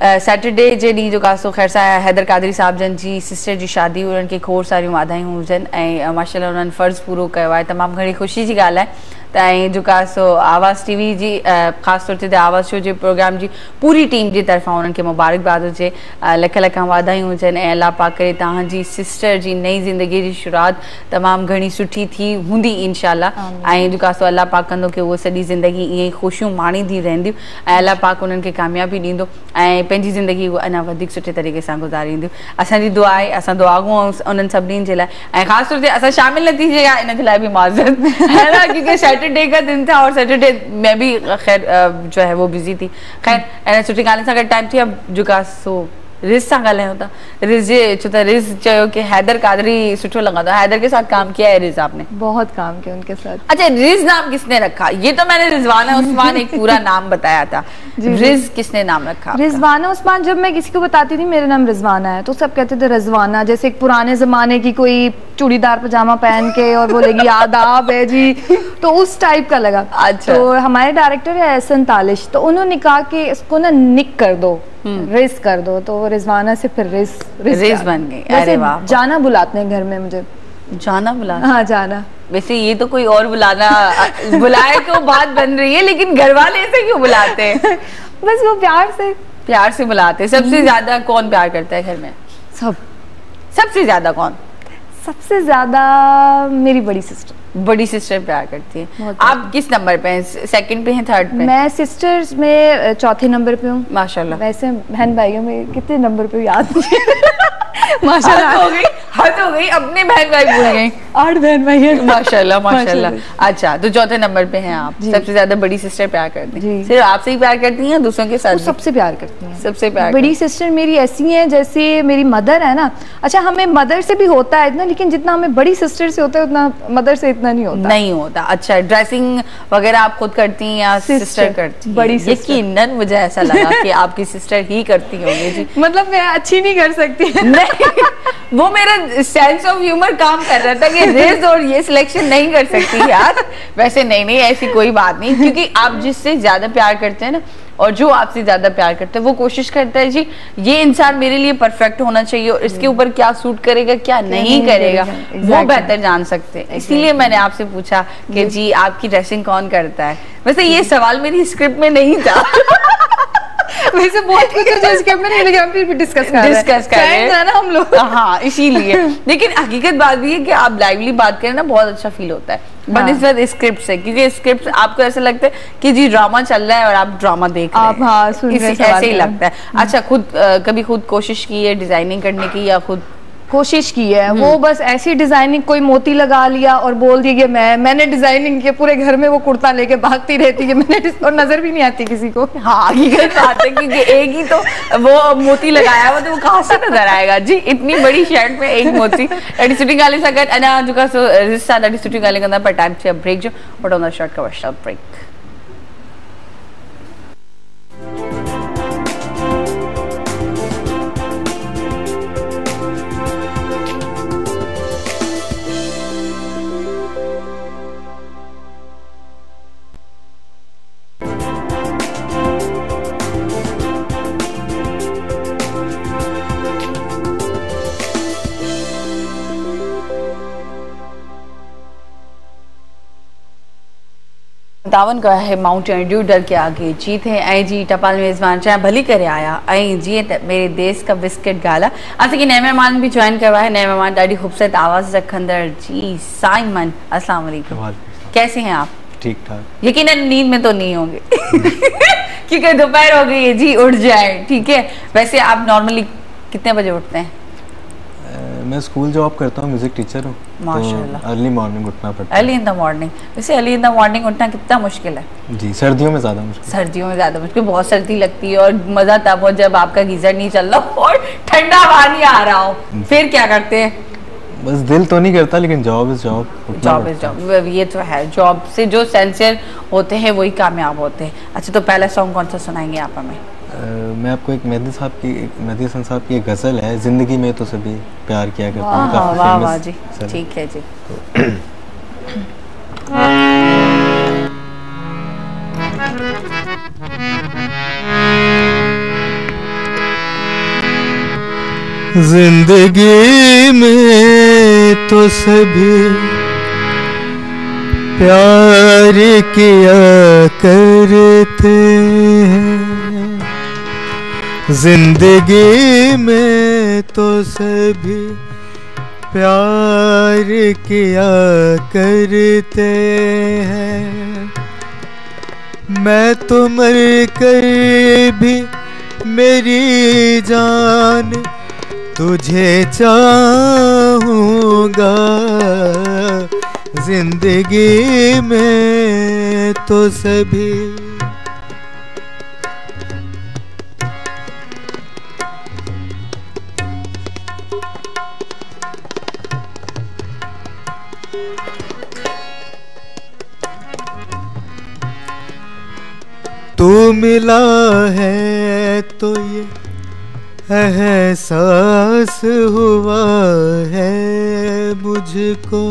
सैटरडे जे ॾींहुं जेको आहे सो ख़ैर सां हैदर कादरी साहिब जन जी सिस्टर जी शादी, उन्हनि खे खोड़ सारियूं वाधायूं हुजनि ऐं माशाल्लाह उन्हनि फ़र्ज़ु पूरो कयो आहे, तमामु घणी ख़ुशी जी ॻाल्हि आहे। त ऐं जेको आहे सो आवाज़ टीवी जी ख़ासि तौर ते आवाज़ शो जे प्रोग्राम जी पूरी टीम जी तरफ़ां उन्हनि खे मुबारकबाद हुजे, लख लख वाधायूं हुजनि ऐं अल्लाह पाक करे तव्हांजी सिस्टर जी नई ज़िंदगीअ जी शुरूआति तमामु घणी सुठी थी हूंदी इंशाल्लाह। ऐं जेको आहे सो अल्लाह पाक कंदो की उहो सॼी ज़िंदगी ईअं ई ख़ुशियूं माणींदी रहंदियूं ऐं अल्लाह पाक उन्हनि खे कामयाबी ॾींदो ऐं पंहिंजी ज़िंदगी उहा अञा वधीक सुठे तरीक़े सां गुज़ारींदियूं। असांजी दुआ आहे, असां दुआऊं उन्हनि सभिनीनि जे लाइ ऐं ख़ासि तौर ते असां शामिल न थी सघिया इन जे लाइ बि माज़रत है ना, क्योंकि सैटरडे का दिन था और सैटरडे मैं भी खैर जो है वो बिजी थी। खैर ऐं सुठी ॻाल्हि सां गॾु टाइम थी अब जेका सो रिज़ सां ॻाल्हायूं था। रिज़ जे छो त रिज़ चयो कि हैदर कादरी सुठो लगा था, हैदर के साथ काम किया है रिज़ आपने? बहुत काम किया उनके साथ। अच्छा, रिज़ नाम किसने रखा? ये तो मैंने रिजवाना उस्मान एक पूरा नाम बताया था, रिज़ किसने नाम रखा? रिजवाना उस्मान, जब मैं किसी को बताती थी मेरा नाम रिजवाना है तो सब कहते थे रिजवाना, जैसे एक पुराने जमाने की कोई चूड़ीदार पजामा पहन के और बोलेगी आदाब है जी, तो उस टाइप का लगा। अच्छा। तो हमारे डायरेक्टर है एहसन तालिश, तो उन्होंने कहा कि इसको ना निक कर दो, रिज कर दो, तो रिजवाना से फिर रिज रिज बन गई। अरे वाह। जाना बुलाते हैं घर में मुझे। जाना बुला? हाँ जाना। वैसे ये तो कोई और बुलाना बुलाए तो बात बन रही है, लेकिन घर वाले ऐसे क्यों बुलाते हैं? बस वो प्यार से प्यार से बुलाते हैं। सबसे ज्यादा कौन प्यार करता है घर में? सब। सबसे ज्यादा कौन? सबसे ज्यादा मेरी बड़ी सिस्टर। बड़ी सिस्टर प्यार करती है। आप किस नंबर पे हैं? सेकंड पे हैं, थर्ड पे? मैं सिस्टर्स में चौथे नंबर पे हूँ माशाल्लाह। वैसे बहन भाइयों में कितने नंबर पे याद नहीं। माशाल्लाह हो गई, हद हो गई, अपने बहन भाई भूल गए। आठ बहन भाई हैं माशाल्लाह माशाल्लाह। अच्छा, तो चौथे नंबर पे हैं आप। सबसे ज्यादा बड़ी सिस्टर प्यार करती हैं? सिर्फ आपसे ही प्यार करती हैं, दूसरों के साथ? सबसे प्यार करती हैं। सबसे प्यार। बड़ी सिस्टर मेरी ऐसी है जैसे मेरी मदर है ना। अच्छा, हमें मदर से भी होता है इतना, लेकिन जितना हमें बड़ी सिस्टर से होता है उतना मदर से इतना नहीं होता। नहीं होता। अच्छा, ड्रेसिंग वगैरह आप खुद करती हैं या सिस्टर करती हैं? बड़ी सिस्टर। यकीनन मुझे ऐसा लगा कि आपकी सिस्टर ही करती होंगी जी। मतलब मैं अच्छी नहीं कर सकती। नहीं, वो मेरा सेंस ऑफ ह्यूमर काम कर रहा था कि रेज और ये सिलेक्शन नहीं कर सकती यार। वैसे नहीं नहीं ऐसी कोई बात नहीं, क्योंकि आप जिससे ज्यादा प्यार करते हैं ना, और जो आपसे ज्यादा प्यार करता है वो कोशिश करता है जी ये इंसान मेरे लिए परफेक्ट होना चाहिए और इसके ऊपर क्या सूट करेगा क्या नहीं करेगा वो बेहतर जान सकते हैं। इसीलिए मैंने आपसे पूछा कि जी आपकी ड्रेसिंग कौन करता है। वैसे ये सवाल मेरी स्क्रिप्ट में नहीं था। वैसे बहुत कुछ है स्क्रिप्ट में नहीं, लेकिन हम फिर भी डिस्कस कर रहे हैं। डिस्कस कर रहे हैं ना हम लोग। हाँ, इसीलिए। लेकिन हकीकत बात भी है कि आप लाइवली बात करें ना, बहुत अच्छा फील होता है बनस्बत स्क्रिप्ट से, क्योंकि स्क्रिप्ट आपको ऐसा लगता है कि जी ड्रामा चल रहा है और आप ड्रामा देख रहे हैं। आप हाँ सुन रहे हैं, ऐसे ही लगता है। अच्छा, खुद कभी खुद कोशिश की है डिजाइनिंग करने की या खुद कोशिश की है? वो बस ऐसी डिजाइनिंग, कोई मोती लगा लिया और बोल दिया कि मैं मैंने डिजाइनिंग की, पूरे घर में वो कुर्ता लेके भागती रहती है, मैंने और नजर भी नहीं आती किसी को। हाँ, हकीकत बात है, क्योंकि एक ही तो वो मोती लगाया हुआ तो वो कहाँ से नजर आएगा जी, इतनी बड़ी शर्ट में एक मोती। ॾाढी सुठी ॻाल्हि सां गॾु अञा जेका सो रिश्ता ॾाढी सुठी ॻाल्हि कंदा, पर टाइम थियो ब्रेक जो, वठूं था शॉर्ट कमर्शियल ब्रेक। दावन कयो है माउंटेन ड्यू डर के आगे जीत है। ऐं जी टपाल मेज़बान चाहे भली करे आया ऐं जीअं त मेरे देश का बिस्किट गाला। असांखे नए मेहमान भी ज्वाइन कयो है। नए मेहमान ॾाढी खूबसूरत आवाज़ रखंदड़ जी साइमन। अस्सलाम वालेकुम, कैसे हैं आप? ठीक ठाक। यकीनन नींद में तो नहीं होंगे क्योंकि दोपहर हो गई है जी, उठ जाए। ठीक है, वैसे आप नॉर्मली कितने बजे उठते हैं? मैं स्कूल जॉब करता हूँ, म्यूजिक टीचर हूँ, माशाल्लाह। अर्ली मॉर्निंग उठना पड़ता है। Early in the morning. वैसे अर्ली इन द मॉर्निंग उठना कितना मुश्किल है? जी, सर्दियों में ज़्यादा मुश्किल। सर्दियों में ज़्यादा मुश्किल, बहुत सर्दी लगती है और मज़ा तब हो जब आपका गीजर नहीं चल रहा और ठंडा पानी आ रहा हो, फिर क्या करते हैं? बस दिल तो नहीं करता, लेकिन job is job. Job is job, ये तो है। जॉब से जो सिंसियर होते हैं वही कामयाब होते हैं। अच्छा, तो पहला सॉन्ग कौन सा सुनाएंगे आप हमें? Uh, मैं आपको एक मेहदी साहब की मेहदी हसन साहब की एक गज़ल है, ज़िंदगी में तो सभी प्यार किया करते हैं। वाह वाह वाह जी, ठीक है जी। जिंदगी में तो सभी प्यार किया करते हैं, जिंदगी में तो सभी प्यार किया करते हैं। मैं तो मर कर भी मेरी जान तुझे चाहूँगा, जिंदगी में तो सभी तू मिला है तो ये एहसास हुआ है मुझको,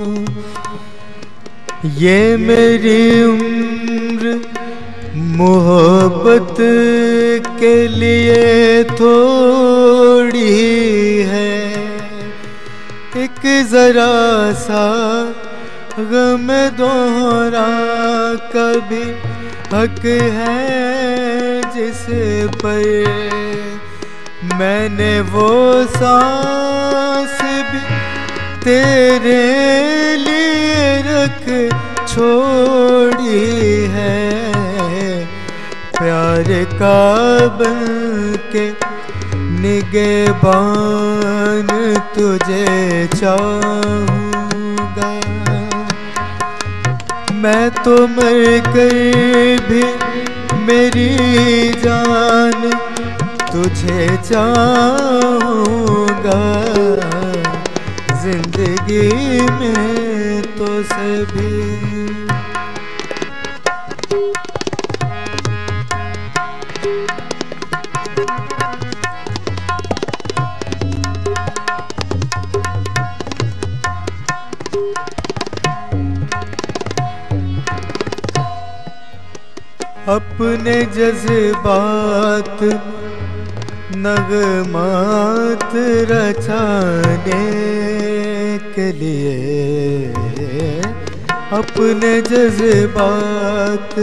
ये मेरी उम्र मोहब्बत के लिए थोड़ी है। एक जरा सा गम दोहरा कभी हक है जिस पर मैंने वो सांस भी तेरे लिए रख छोड़ी है। प्यार का बन के निगहबान तुझे चाहूँगा, मैं तो मर कर भी मेरी जान तुझे चाहूँगा, जिंदगी में तो सभी अपने जज्बात नगमात रचाने के लिए, अपने जज्बात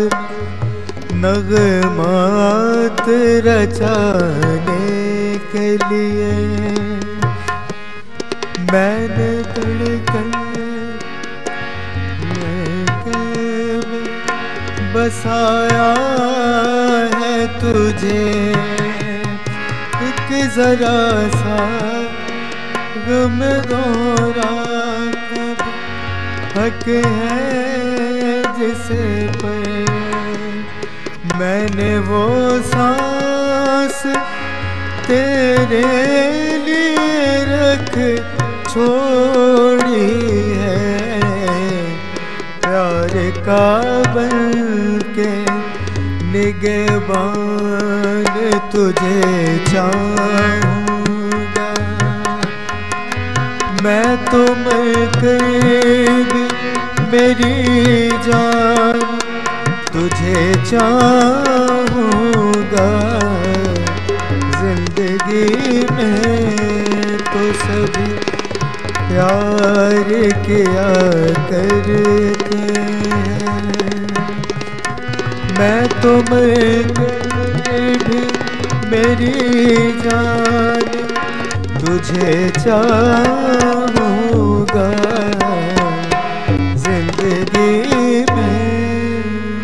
नगमात रचाने के लिए मैंने धड़कन बसाया है तुझे। एक जरा सा गम दोहरा कभी हक है जिसे पर मैंने वो सांस तेरे लिए रख छोड़ी है। प्यार का बन के निगहबान तुझे चाहूँगा, मैं तो मर कर भी मेरी जान तुझे चाहूँगा, जिंदगी में तो सभी प्यार किया करते हैं। मैं तो मर भी मेरी जान तुझे चाहूँगा, जिंदगी में।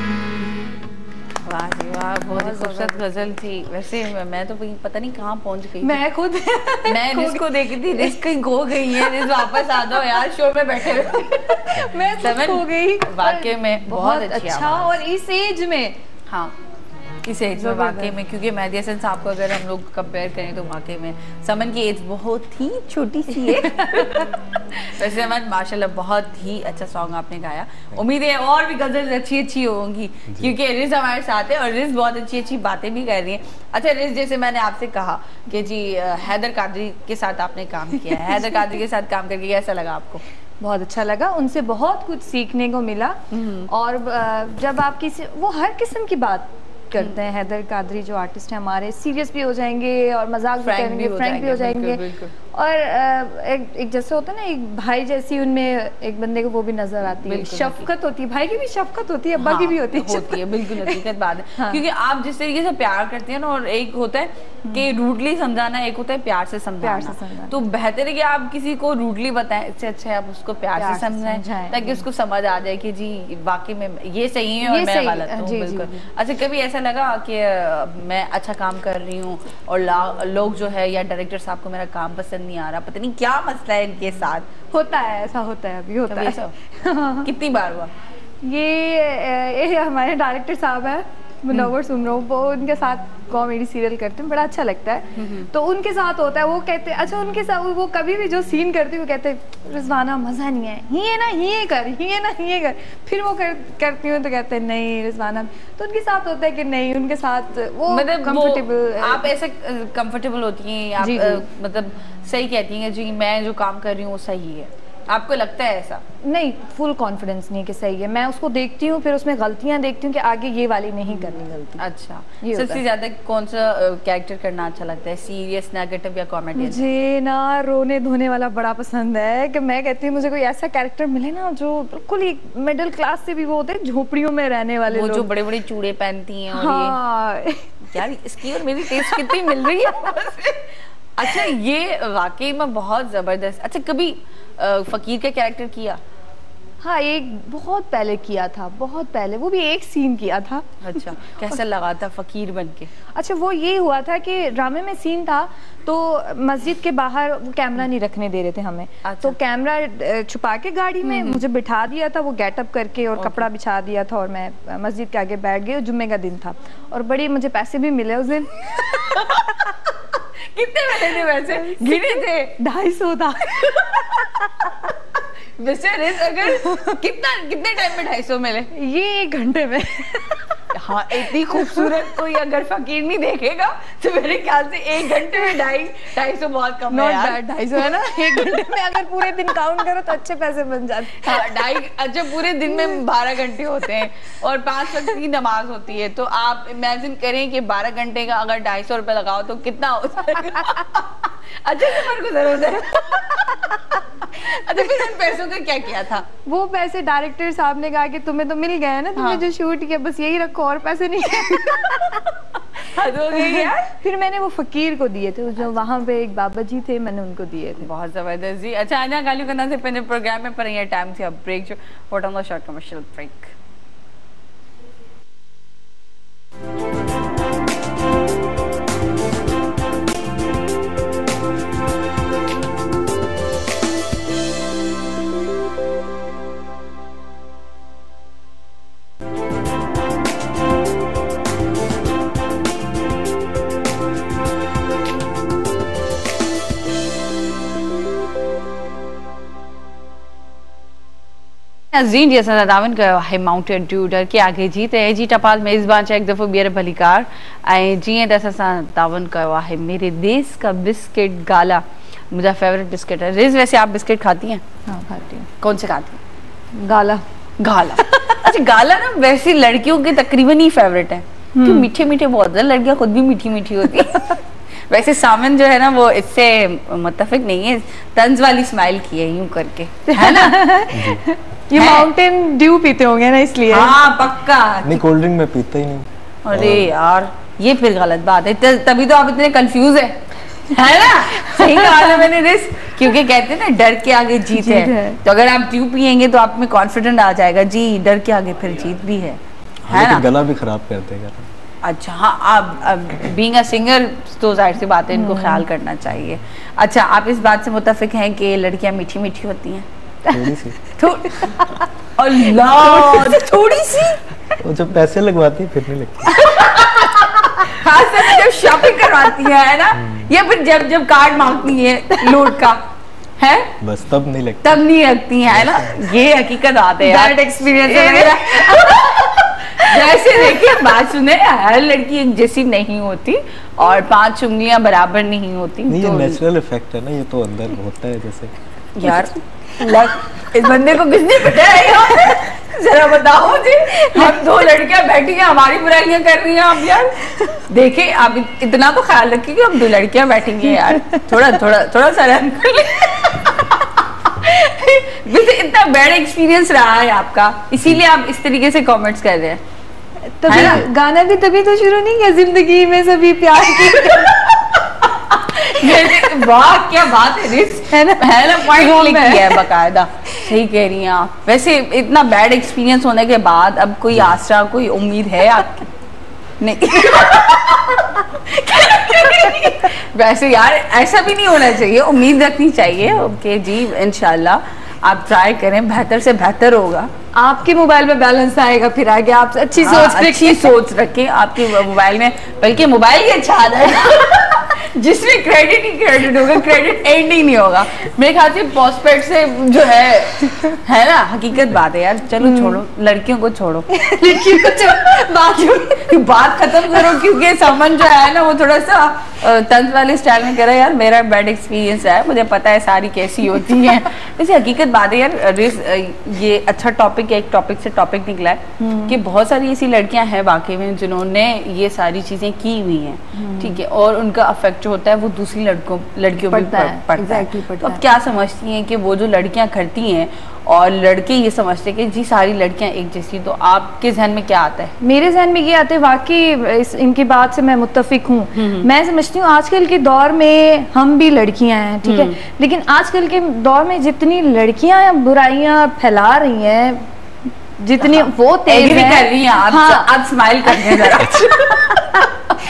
वाह जी वाह, बहुत ही खूबसूरत गजल थी। वैसे मैं तो पता नहीं कहाँ पहुँच गई, मैं खुद मैं रिस्क को देखी थी, रिस्क कहीं खो गई है, रिस्क वापस आ जाओ यार, शो में बैठे हुए मैं खुद खो गई। वाकई में बहुत, बहुत अच्छा, और इस एज में, हाँ इस एज में वाकई में, क्योंकि मेहदी हसन साहब को अगर हम लोग कंपेयर करें तो वाकई में समन की एज बहुत ही छोटी सी है। वैसे समन माशाल्लाह बहुत ही अच्छा सॉन्ग आपने गाया। उम्मीद है और भी गजल्स अच्छी अच्छी होंगी, क्योंकि रिज हमारे साथ है और रिज बहुत अच्छी अच्छी बातें भी कर रही है। अच्छा रिज, जैसे मैंने आपसे कहा कि जी हैदर कादरी के साथ आपने काम किया है, हैदर कादरी के साथ काम करके कैसा लगा आपको? बहुत अच्छा लगा, उनसे बहुत कुछ सीखने को मिला। और जब आप किसी, वो हर किस्म की बात करते हैं। हैदर कादरी जो आर्टिस्ट हैं हमारे, सीरियस भी हो जाएंगे और मजाक भी करेंगे, फ्रैंक भी हो जाएंगे। और एक, एक जैसे होता है ना, एक भाई जैसी उनमें एक बंदे को वो भी नजर आती है, शफकत होती है, भाई की भी शफकत होती है, अब्बा की भी होती है, होती है, बिल्कुल हकीकत बात है। हाँ। क्योंकि आप जिस तरीके से प्यार करते हैं ना, और एक होता है कि रूडली समझाना, एक होता है प्यार से समझाना, तो बेहतर है कि आप किसी को रूडली बताएं, इससे अच्छा है आप उसको प्यार, प्यार से समझाएं ताकि उसको समझ आ जाए कि जी वाकई में ये सही है और मैं गलत हूँ। बिल्कुल। अच्छा, कभी ऐसा लगा कि मैं अच्छा काम कर रही हूँ और लोग जो है या डायरेक्टर साहब को मेरा काम पसंद नहीं आ रहा, पता नहीं क्या मसला है इनके साथ? होता है, ऐसा होता है, अभी होता है। कितनी बार हुआ ये? ये हमारे डायरेक्टर साहब है मुनव्वर सुमरो, वो उनके साथ कॉमेडी सीरियल करते हैं, बड़ा अच्छा लगता है। तो उनके साथ होता है, वो कहते हैं, अच्छा उनके साथ वो कभी भी जो सीन करती है वो कहते हैं रिजवाना मजा नहीं है, ये ना ये कर, ये ना ये कर, फिर वो कर, करती हूँ तो कहते हैं नहीं रिजवाना। तो उनके साथ होता है कि नहीं, उनके साथ वो मतलब कंफर्टेबल, आप ऐसे कंफर्टेबल होती हैं, आप मतलब सही कहती हैं जी मैं जो काम कर रही हूँ वो सही है, आपको लगता है ऐसा? नहीं, फुल कॉन्फिडेंस नहीं कि सही है, मैं उसको देखती हूँ, फिर उसमें गलतियाँ देखती हूँ कि आगे ये वाली नहीं करनी गलती। अच्छा, सबसे ज्यादा कौन सा कैरेक्टर करना अच्छा लगता है, सीरियस, नेगेटिव या कॉमेडी? मुझे ना रोने धोने वाला बड़ा पसंद है, कि मैं कहती हूँ मुझे कोई ऐसा कैरेक्टर मिले ना जो बिल्कुल एक मिडिल क्लास से भी वो होते हैं, झोपड़ियों में रहने वाले वो लोग, जो बड़े बड़े चूड़े पहनती हैं। हाँ। यार इसकी और मेरी टेस्ट कितनी मिल रही है। अच्छा, ये वाकई में बहुत जबरदस्त। अच्छा, कभी फकीर का कैरेक्टर किया? हाँ, एक बहुत पहले किया था, बहुत पहले, वो भी एक सीन किया था। अच्छा, कैसा लगा था फकीर बन के? अच्छा, वो ये हुआ था कि ड्रामे में सीन था तो मस्जिद के बाहर वो कैमरा नहीं रखने दे रहे थे हमें। अच्छा। तो कैमरा छुपा के गाड़ी में मुझे बिठा दिया था, वो गेटअप करके और कपड़ा बिछा दिया था, और मैं मस्जिद के आगे बैठ गई। जुम्मे का दिन था और बड़ी मुझे पैसे भी मिले उस दिन। कितने मिले थे वैसे? गिने थे? ढाई सौ था। वैसे अगर कितना कितने टाइम में ढाई सौ मिले? ये एक घंटे में। हाँ, इतनी खूबसूरत कोई अगर फकीर नहीं देखेगा तो मेरे ख्याल से एक घंटे में ढाई ढाई सौ बहुत कम है यार। ढाई सौ है ना, एक घंटे में अगर पूरे दिन काउंट करो तो अच्छे पैसे बन जाते हैं। हाँ, ढाई, अच्छा पूरे दिन में बारह घंटे होते हैं और पांच वक्त की नमाज होती है, तो आप इमेजिन करें कि बारह घंटे का अगर ढाई सौ रुपए लगाओ तो कितना हो जाएगा। अच्छा, मेरे को जरूरत है। अच्छा, फिर उन पैसों का क्या किया था? वो पैसे डायरेक्टर साहब ने कहा कि तुम्हें तो मिल गया है ना, तुमने हाँ। जो शूट किया बस यही रखो और पैसे नहीं। हो गई यार। फिर मैंने वो फकीर को दिए थे, जो वहाँ पे एक बाबा जी थे, मैंने उनको दिए थे। बहुत जबरदस्त जी। अच्छा, आना गालियों करना से पहले प्रोग्राम में पर ये टाइम से अब ब्रेक जो what on the short commercial break. जी जी असां दावन कयो आहे माउंटेन ड्यू डर के आगे जी त जी टपाल मेज़बान एक दफ़ो ॿीहर भलीकार ऐं जीअं त असां दावन कयो आहे मेरे देश का बिस्किट गाला मुझा फेवरेट बिस्किट है। रिज, वैसे आप बिस्किट खाती हैं? हाँ, खाती हूँ। कौन से खाती हैं? गाला। गाला। अच्छा, गाला ना वैसे लड़कियों के तकरीबन ही फेवरेट है, क्योंकि मीठे मीठे बहुत है, लड़कियां खुद भी मीठी मीठी होती है। वैसे सामन जो है ना वो इससे मुत्तफिक नहीं है, तंज वाली स्माइल की है यूं करके, है ना? ये माउंटेन ड्यू पीते होंगे ना इसलिए। हाँ पक्का। नहीं, कोल्ड ड्रिंक में पीता ही नहीं। अरे यार ये फिर गलत बात है, तभी तो आप इतने कंफ्यूज है, है ना? सही कहा ना मैंने रिस, क्योंकि कहते हैं ना डर के आगे जीत है, है। तो अगर आप ड्यू पियेंगे तो आप में कॉन्फिडेंट आ जाएगा जी डर के आगे फिर जीत भी है, है ना? गला भी खराब कर देगा। अच्छा हाँ, आप बीइंग अ सिंगर तो जाहिर सी बात है इनको ख्याल करना चाहिए। अच्छा, आप इस बात से मुत्तफिक हैं कि लड़कियां मीठी मीठी होती हैं? थोड़ी सी। अल्लाह, थोड़ी सी। वो जब पैसे लगवाती है फिर नहीं लगती। खास करके जब शॉपिंग करवाती है, है ना? या फिर जब जब कार्ड मांगती है लोड का, है बस तब नहीं लगती, तब नहीं लगती है ना? ये हकीकत आते हैं यार, एक्सपीरियंस है मेरा। जैसे देखिए बात सुने, हर लड़की एक जैसी नहीं होती और पांच उंगलियां बराबर नहीं होती। नहीं, तो ये नेचुरल इफेक्ट है ना, ये तो अंदर होता है जैसे। यार लग, इस बंदे को किसने बताया? जरा बताओ मुझे, हम दो लड़कियां बैठी हैं हमारी बुराइयां कर रही हैं आप यार। देखिए आप इतना तो ख्याल रखिए कि हम दो लड़कियां बैठेंगे यार, थोड़ा थोड़ा थोड़ा सा रहम कर ले। वैसे इतना बैड एक्सपीरियंस रहा है आपका, इसीलिए आप इस तरीके से कमेंट्स कर रहे हैं। तभी गाना भी तभी तो शुरू नहीं किया, जिंदगी में सभी प्यार की। वाह क्या बात है, है ना, है ना, पॉइंट लिख किया है बकायदा। सही कह रही हैं आप। वैसे इतना बैड एक्सपीरियंस होने के बाद अब कोई आशा, कोई उम्मीद है आपकी? नहीं। वैसे यार ऐसा भी नहीं होना चाहिए, उम्मीद रखनी चाहिए। ओके जी, इंशाल्लाह आप ट्राई करें, बेहतर से बेहतर होगा। आपके मोबाइल में बैलेंस आएगा फिर आगे, आप अच्छी हाँ, सोच अच्छी सोच रखें आपके मोबाइल में, बल्कि मोबाइल ही अच्छा आ जाएगा। जिसमें क्रेडिट ही क्रेडिट होगा, क्रेडिट एंड ही नहीं होगा। मेरे ख्याल से पोस्टपेड से जो है है ना, हकीकत बात है यार। चलो छोड़ो, लड़कियों को छोड़ो, लड़कियों को छोड़ो, बात बात खत्म करो, क्योंकि समन जो है ना वो थोड़ा सा तंज वाले स्टाइल में कह रहा है यार मेरा बैड एक्सपीरियंस है, मुझे पता है सारी कैसी होती है। वैसे हकीकत बात है यार, ये अच्छा टॉपिक है, एक टॉपिक से टॉपिक निकला है कि बहुत सारी ऐसी लड़कियां हैं वाकई में जिन्होंने ये सारी चीजें की हुई हैं, ठीक है, और उनका अफेक्ट जो होता है वो दूसरी लड़कों लड़कियों पे पड़ता है, पड़ता है। तो अब क्या समझती हैं कि वो जो लड़कियां करती हैं और लड़के ये समझते हैं कि जी सारी लड़कियां एक जैसी, तो आपके जहन में क्या आता है? मेरे जहन में ये आता है, वाकई इस इनकी बात से मैं मुत्तफिक हूँ। मैं समझती हूँ आजकल के दौर में हम भी लड़कियां हैं, ठीक है, लेकिन आजकल के दौर में जितनी लड़कियां बुराइयां फैला रही हैं, जितनी हाँ, वो तेज है, कर रही हैं आप, हाँ, आप स्माइल कर रहे हैं जरा।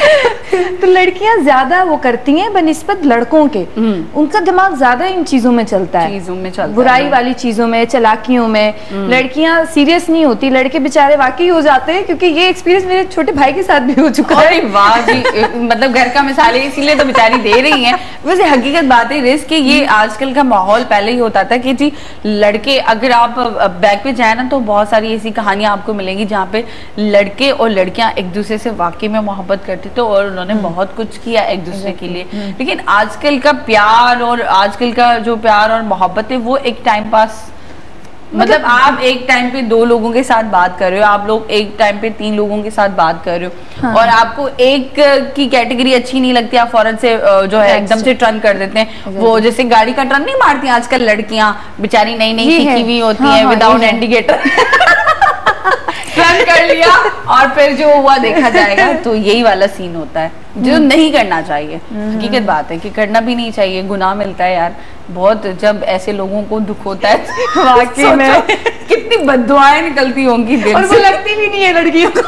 तो लड़कियां ज्यादा वो करती हैं बनिस्बत लड़कों के, उनका दिमाग ज्यादा इन चीजों में चलता है, चीजों में चलता बुराई है, वाली चीजों में, चालाकियों में। लड़कियां सीरियस नहीं होती, लड़के बेचारे वाकई हो जाते हैं, क्योंकि ये एक्सपीरियंस मेरे छोटे भाई के साथ भी हो चुका है। वाह जी, मतलब घर का मिसाल है, इसीलिए तो बेचारी दे रही हैं। वैसे हकीकत बात है रिस्क कि ये आजकल का माहौल पहले ही होता था कि जी लड़के, अगर आप बैक पे जाए ना तो बहुत सारी ऐसी कहानियां आपको मिलेंगी जहाँ पे लड़के और लड़कियां एक दूसरे से वाकई में मोहब्बत करते थे और उन्होंने बहुत कुछ किया एक दूसरे के लिए। लेकिन आजकल का प्यार और आजकल का जो प्यार और मोहब्बत है वो एक टाइम पास, मतलब आप एक टाइम पे दो लोगों के साथ बात कर रहे हो, आप लोग एक टाइम पे तीन लोगों के साथ बात कर रहे हो, हाँ। और आपको एक की कैटेगरी अच्छी नहीं लगती, आप फौरन से जो है एकदम से टर्न कर देते हैं। वो जैसे गाड़ी का टर्न नहीं मारती आजकल लड़कियां, बेचारी नई नई सीखी हुई होती है विदाउट इंडिकेटर, टर्न कर लिया और फिर जो हुआ देखा जाएगा। तो यही वाला सीन होता है जो नहीं करना चाहिए। हकीकत बात है कि करना भी नहीं चाहिए, गुनाह मिलता है यार बहुत, जब ऐसे लोगों को दुख होता है। वाकई में कितनी बद्दुआएं निकलती होंगी दिल और से, वो लगती भी नहीं है लड़कियों को।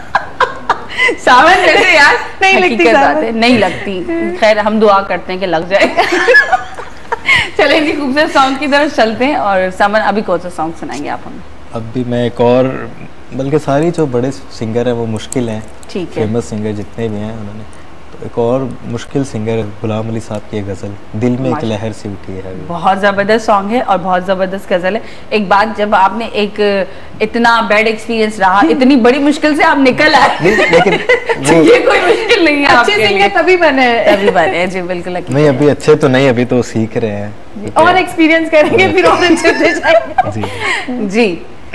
सावन जैसे यार नहीं लगती, बात है नहीं लगती। खैर हम दुआ करते हैं कि लग जाए। चलें जी, खूबसूरत सॉन्ग की तरफ चलते हैं। और सावन अभी कौन सा सॉन्ग सुनाएंगे आप हमें? अभी मैं एक और, बल्कि सारी जो बड़े सिंगर हैं वो मुश्किल हैं, ठीक है, फेमस सिंगर जितने भी हैं उन्होंने, तो एक और मुश्किल सिंगर गुलाम अली साहब की गज़ल दिल में एक लहर सी उठी है। बहुत ज़बरदस्त सॉन्ग है और बहुत ज़बरदस्त गज़ल है। एक बात, जब आपने एक इतना बैड एक्सपीरियंस रहा, इतनी बड़ी मुश्किल से आप निकल आए, लेकिन ये कोई मुश्किल नहीं है, अच्छे सिंगर तभी बने तभी बने जी, बिल्कुल नहीं अभी अच्छे तो नहीं, अभी तो सीख रहे हैं और एक्सपीरियंस करेंगे फिर और अच्छे से जाएंगे। जी जी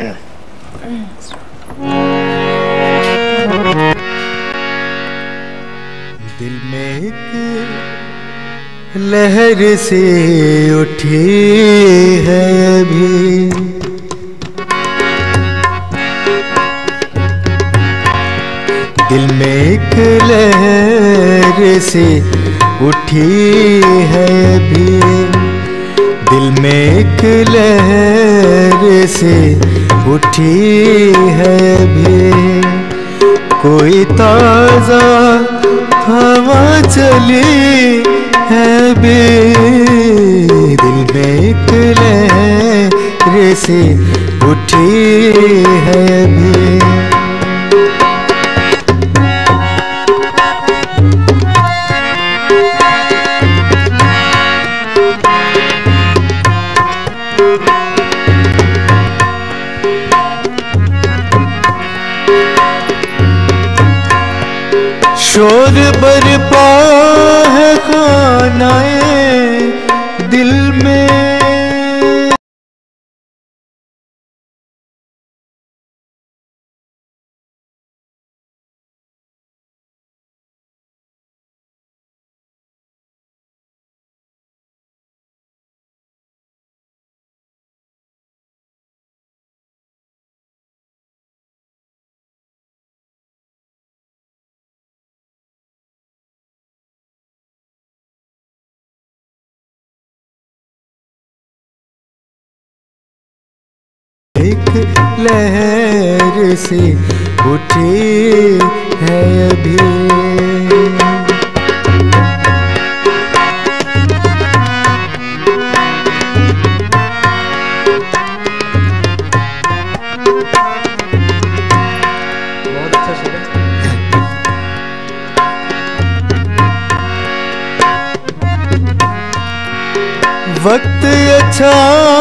दिल में एक लहर से उठी है अभी, दिल में एक लहर से उठी है अभी, दिल में एक लहर से उठी है अभी, कोई ताजा हवा चली है बे, दिल में एक लहर से उठी है बे। शोर बरपा है खानाए दिल में। एक लहर से उठी है अभी। बहुत अच्छा शेर है। वक्त अच्छा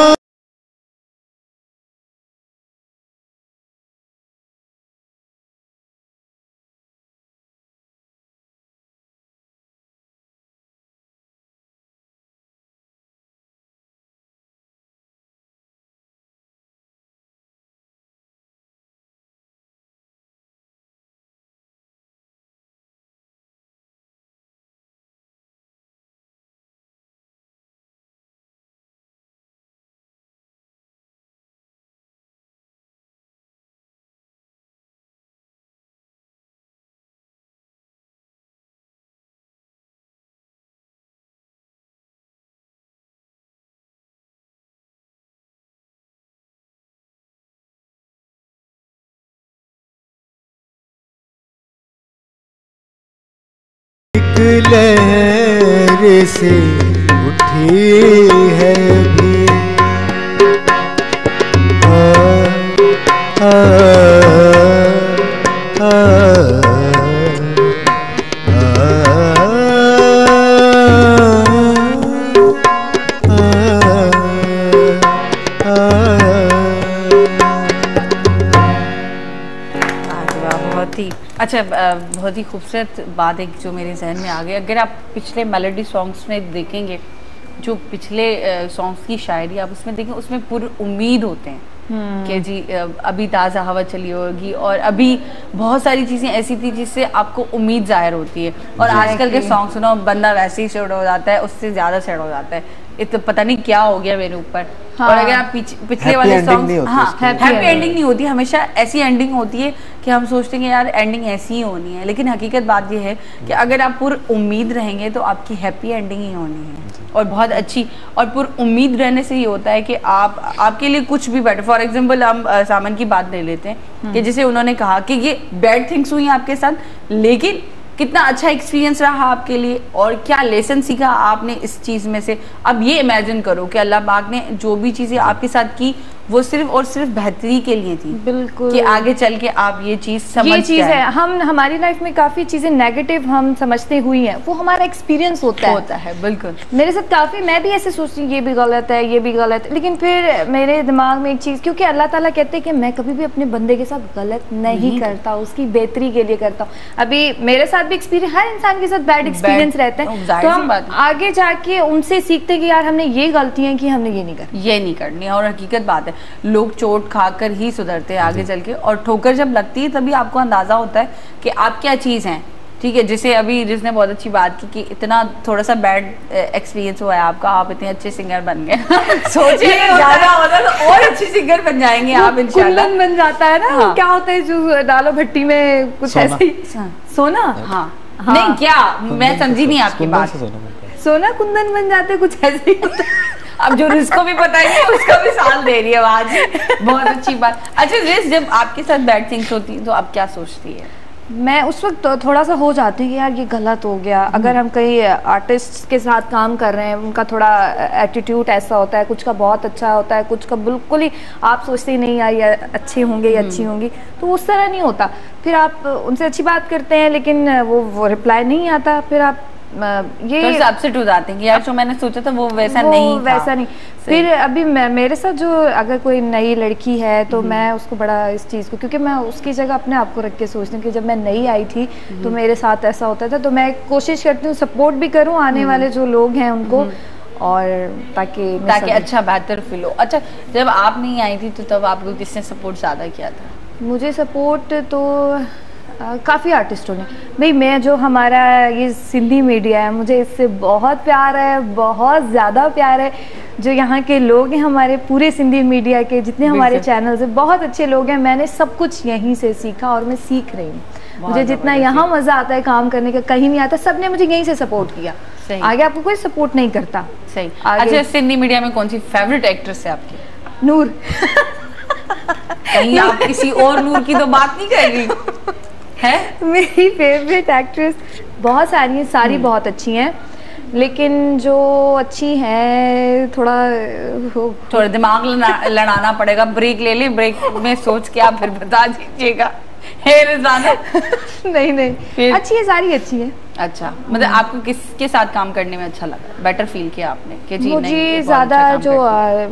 एक लहर से उठी है अभी। आ, आ, आ, बहुत ही अच्छा, अ, बहुत ही खूबसूरत बात है जो मेरे जहन में आ गई। अगर आप पिछले मेलोडी सॉन्ग्स में देखेंगे, जो पिछले सॉन्ग्स की शायरी आप उसमें देखें, उसमें पूरी उम्मीद होते हैं कि जी अ, अभी ताज़ा हवा चली होगी, और अभी बहुत सारी चीज़ें ऐसी थी जिससे आपको उम्मीद जाहिर होती है। और आजकल के सॉन्ग सुनो, बंदा वैसे ही सेड हो जाता है, उससे ज़्यादा सेड हो जाता है। तो पता नहीं क्या हो गया मेरे ऊपर। हाँ। और अगर आप पिछ, पिछले वाले सॉन्ग, हाँ, हैप्पी एंडिंग नहीं होती, हमेशा ऐसी एंडिंग होती है कि हम सोचते हैं कि यार एंडिंग ऐसी ही होनी है, लेकिन हकीकत बात ये है कि अगर आप पूरी उम्मीद रहेंगे तो आपकी हैप्पी एंडिंग ही होनी है, और बहुत अच्छी। और पूरी उम्मीद रहने से ये होता है कि आप आपके लिए कुछ भी बेटर। फॉर एग्जाम्पल हम uh, सामन की बात ले लेते हैं कि जैसे उन्होंने कहा कि ये बैड थिंग्स हुई आपके साथ, लेकिन कितना अच्छा एक्सपीरियंस रहा आपके लिए, और क्या लेसन सीखा आपने इस चीज़ में से। अब ये इमेजिन करो कि अल्लाह पाक ने जो भी चीज़ें आपके साथ की वो सिर्फ और सिर्फ बेहतरी के लिए थी। बिल्कुल, कि आगे चल के आप ये चीज़ समझ ये चीज़ है। हम हमारी लाइफ में काफ़ी चीज़ें नेगेटिव हम समझते हुई हैं, वो हमारा एक्सपीरियंस होता है होता है बिल्कुल। मेरे साथ काफ़ी, मैं भी ऐसे सोचती हूँ ये भी गलत है, ये भी गलत है, लेकिन फिर मेरे दिमाग में एक चीज़, क्योंकि अल्लाह ताला कहते हैं कि मैं कभी भी अपने बंदे के साथ गलत नहीं, नहीं करता, उसकी बेहतरी के लिए करता हूँ। अभी मेरे साथ भी एक्सपीरियंस, हर इंसान के साथ बैड एक्सपीरियंस रहता है, तो हम आगे जाके उनसे सीखते हैं कि यार हमने ये गलतियाँ की, हमने ये नहीं करनी, ये नहीं करनी। और हकीकत बात है, लोग चोट खाकर ही सुधरते हैं आगे चल के, और ठोकर जब लगती है तभी आपको अंदाजा होता है कि आप क्या चीज़ हैं। ठीक है, जैसे अभी जिसने बहुत अच्छी बात की कि इतना थोड़ा सा बैड एक्सपीरियंस हुआ है आपका, आप इतने अच्छे सिंगर बन गए। सोचिए ज्यादा होता तो और अच्छी सिंगर बन जाएंगे आप इंशाल्लाह। कुंदन बन जाता है ना। हाँ। क्या होता है जो डालो भट्टी में कुछ ऐसे ही, सोना। हाँ, हाँ। नहीं क्या, मैं समझी नहीं आपकी बात। सोना कुंदन बन जाते, कुछ ऐसे ही होता है। अब जो रिस को भी पता ही नहीं, उसको भी साल दे रही है आवाज। बहुत अच्छी बात। अच्छा रिस, जब आपके साथ बैड थिंग्स होती है तो आप क्या सोचती है? मैं उस वक्त तो थोड़ा सा हो जाती है कि यार ये गलत हो गया। अगर हम कई आर्टिस्ट के साथ काम कर रहे हैं, उनका थोड़ा एटीट्यूड ऐसा होता है, कुछ का बहुत अच्छा होता है, कुछ का बिल्कुल ही आप सोचते ही नहीं यार ये अच्छे होंगे या अच्छी होंगी, तो उस तरह नहीं होता। फिर आप उनसे अच्छी बात करते हैं लेकिन वो वो रिप्लाई नहीं आता, फिर आप ये तो अपसेट हो जाते हैं कि यार जो मैंने सोचा था वो वैसा वो नहीं वैसा था। नहीं। फिर अभी मेरे साथ जो अगर कोई नई लड़की है तो मैं उसको बड़ा इस चीज़ को, क्योंकि मैं उसकी जगह अपने आप को रख के सोचती हूँ कि जब मैं नई आई थी तो मेरे साथ ऐसा होता था, तो मैं कोशिश करती हूँ सपोर्ट भी करूँ आने वाले जो लोग हैं उनको, और ताकि ताकि अच्छा बेहतर फील हो। अच्छा, जब आप नहीं आई थी तो तब आपको किसने सपोर्ट ज़्यादा किया था? मुझे सपोर्ट तो काफ़ी आर्टिस्टों ने। भाई मैं जो हमारा ये सिंधी मीडिया है, मुझे इससे बहुत प्यार है, बहुत ज़्यादा प्यार है। जो यहाँ के लोग हैं हमारे पूरे सिंधी मीडिया के जितने हमारे चैनल्स हैं, बहुत अच्छे लोग हैं। मैंने सब कुछ यहीं से सीखा और मैं सीख रही हूँ। मुझे जितना यहाँ मज़ा आता है काम करने का कहीं नहीं आता। सबने मुझे यहीं से सपोर्ट किया, आगे आपको कोई सपोर्ट नहीं करता। सही। अच्छा, सिंधी मीडिया में कौन सी फेवरेट एक्ट्रेस है आपकी? नूर। कहीं आप किसी और नूर की तो बात नहीं कर रही है? मेरी फेवरेट एक्ट्रेस बहुत सारी हैं, सारी बहुत अच्छी हैं, लेकिन जो अच्छी हैं थोड़ा थोड़ा दिमाग लड़ाना पड़ेगा। ब्रेक ले ले, ब्रेक में सोच के आप फिर बता दीजिएगा। नहीं नहीं अच्छी है, सारी अच्छी है। अच्छा, मतलब आपको किसके साथ काम करने में अच्छा लगा, बेटर फील किया आपने कि जी मुझे ज्यादा अच्छा जो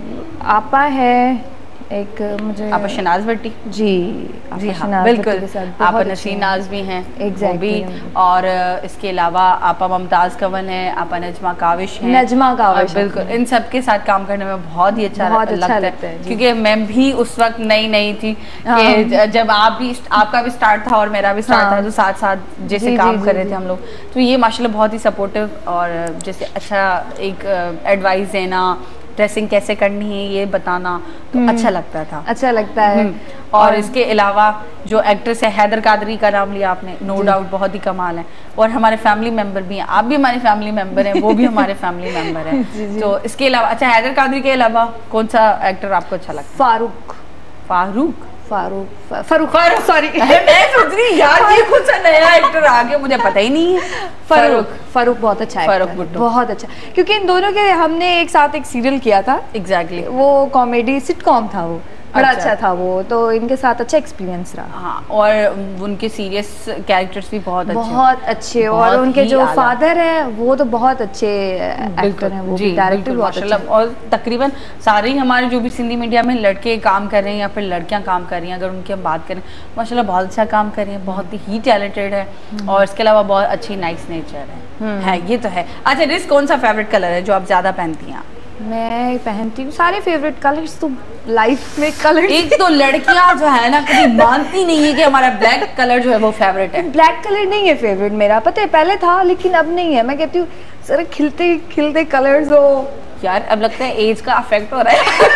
आपा है एक, मुझे आपा शनाज भट्टी जी जी हाँ बिल्कुल, आपा नशीन नाज भी हैं एग्जैक्टली, और इसके अलावा आपा मुमताज कंवल हैं, आपा नजमा काविश हैं, नजमा काविश बिल्कुल। इन सब के साथ काम करने में बहुत ही अच्छा बहुत लगता, अच्छा है, लगता है क्योंकि मैं भी उस वक्त नई नई थी कि जब आप भी आपका भी स्टार्ट था और मेरा भी स्टार्ट था, तो साथ साथ जैसे काम कर रहे थे हम लोग, तो ये माशाल्लाह बहुत ही सपोर्टिव और जैसे अच्छा एक एडवाइस देना, ड्रेसिंग कैसे करनी है ये बताना, तो अच्छा लगता था, अच्छा लगता है। और, और इसके अलावा जो एक्ट्रेस है हैदर कादरी का नाम लिया आपने, नो डाउट बहुत ही कमाल है, और हमारे फैमिली मेंबर भी हैं, आप भी हमारे फैमिली मेंबर हैं, वो भी हमारे फैमिली मेंबर हैं। तो इसके अलावा अच्छा, हैदर कादरी के अलावा कौन सा एक्टर आपको अच्छा लगता है? फारूक फारूक फारूक फारूक फारूक सॉरी मैं सोच रही यार ये कुछ नया एक्टर आ गया, मुझे पता ही नहीं है। फारूक फारूक बहुत अच्छा है, फारूक बहुत अच्छा, क्योंकि इन दोनों के हमने एक साथ एक सीरियल किया था। एग्जैक्टली, वो कॉमेडी सिटकॉम था, वो बड़ा अच्छा, अच्छा था वो, तो इनके साथ अच्छा एक्सपीरियंस रहा। हाँ, और उनके सीरियस कैरेक्टर्स भी बहुत अच्छे बहुत अच्छे, और उनके जो फादर हैं वो तो बहुत अच्छे एक्टर हैं, वो भी डायरेक्टर बहुत अच्छे, और तकरीबन सारे ही हमारे जो भी सिंधी मीडिया में लड़के काम कर रहे हैं या फिर लड़कियां काम कर रही हैं, अगर उनकी हम बात करें, माशाल्लाह बहुत अच्छा काम कर रही हैं, बहुत ही टैलेंटेड है, और इसके अलावा बहुत अच्छी नाइस नेचर है, है ये तो है। अच्छा रिस, कौन सा फेवरेट कलर है जो आप ज्यादा पहनती हैं? मैं पहनती हूँ सारे फेवरेट कलर्स, तो लाइफ में कलर, एक तो लड़कियां जो है ना कभी मानती नहीं है कि हमारा ब्लैक कलर जो है वो फेवरेट है। ब्लैक कलर नहीं है फेवरेट मेरा, पता है पहले था लेकिन अब नहीं है। मैं कहती हूँ सर खिलते खिलते कलर्स हो। यार अब लगता है एज का अफेक्ट हो रहा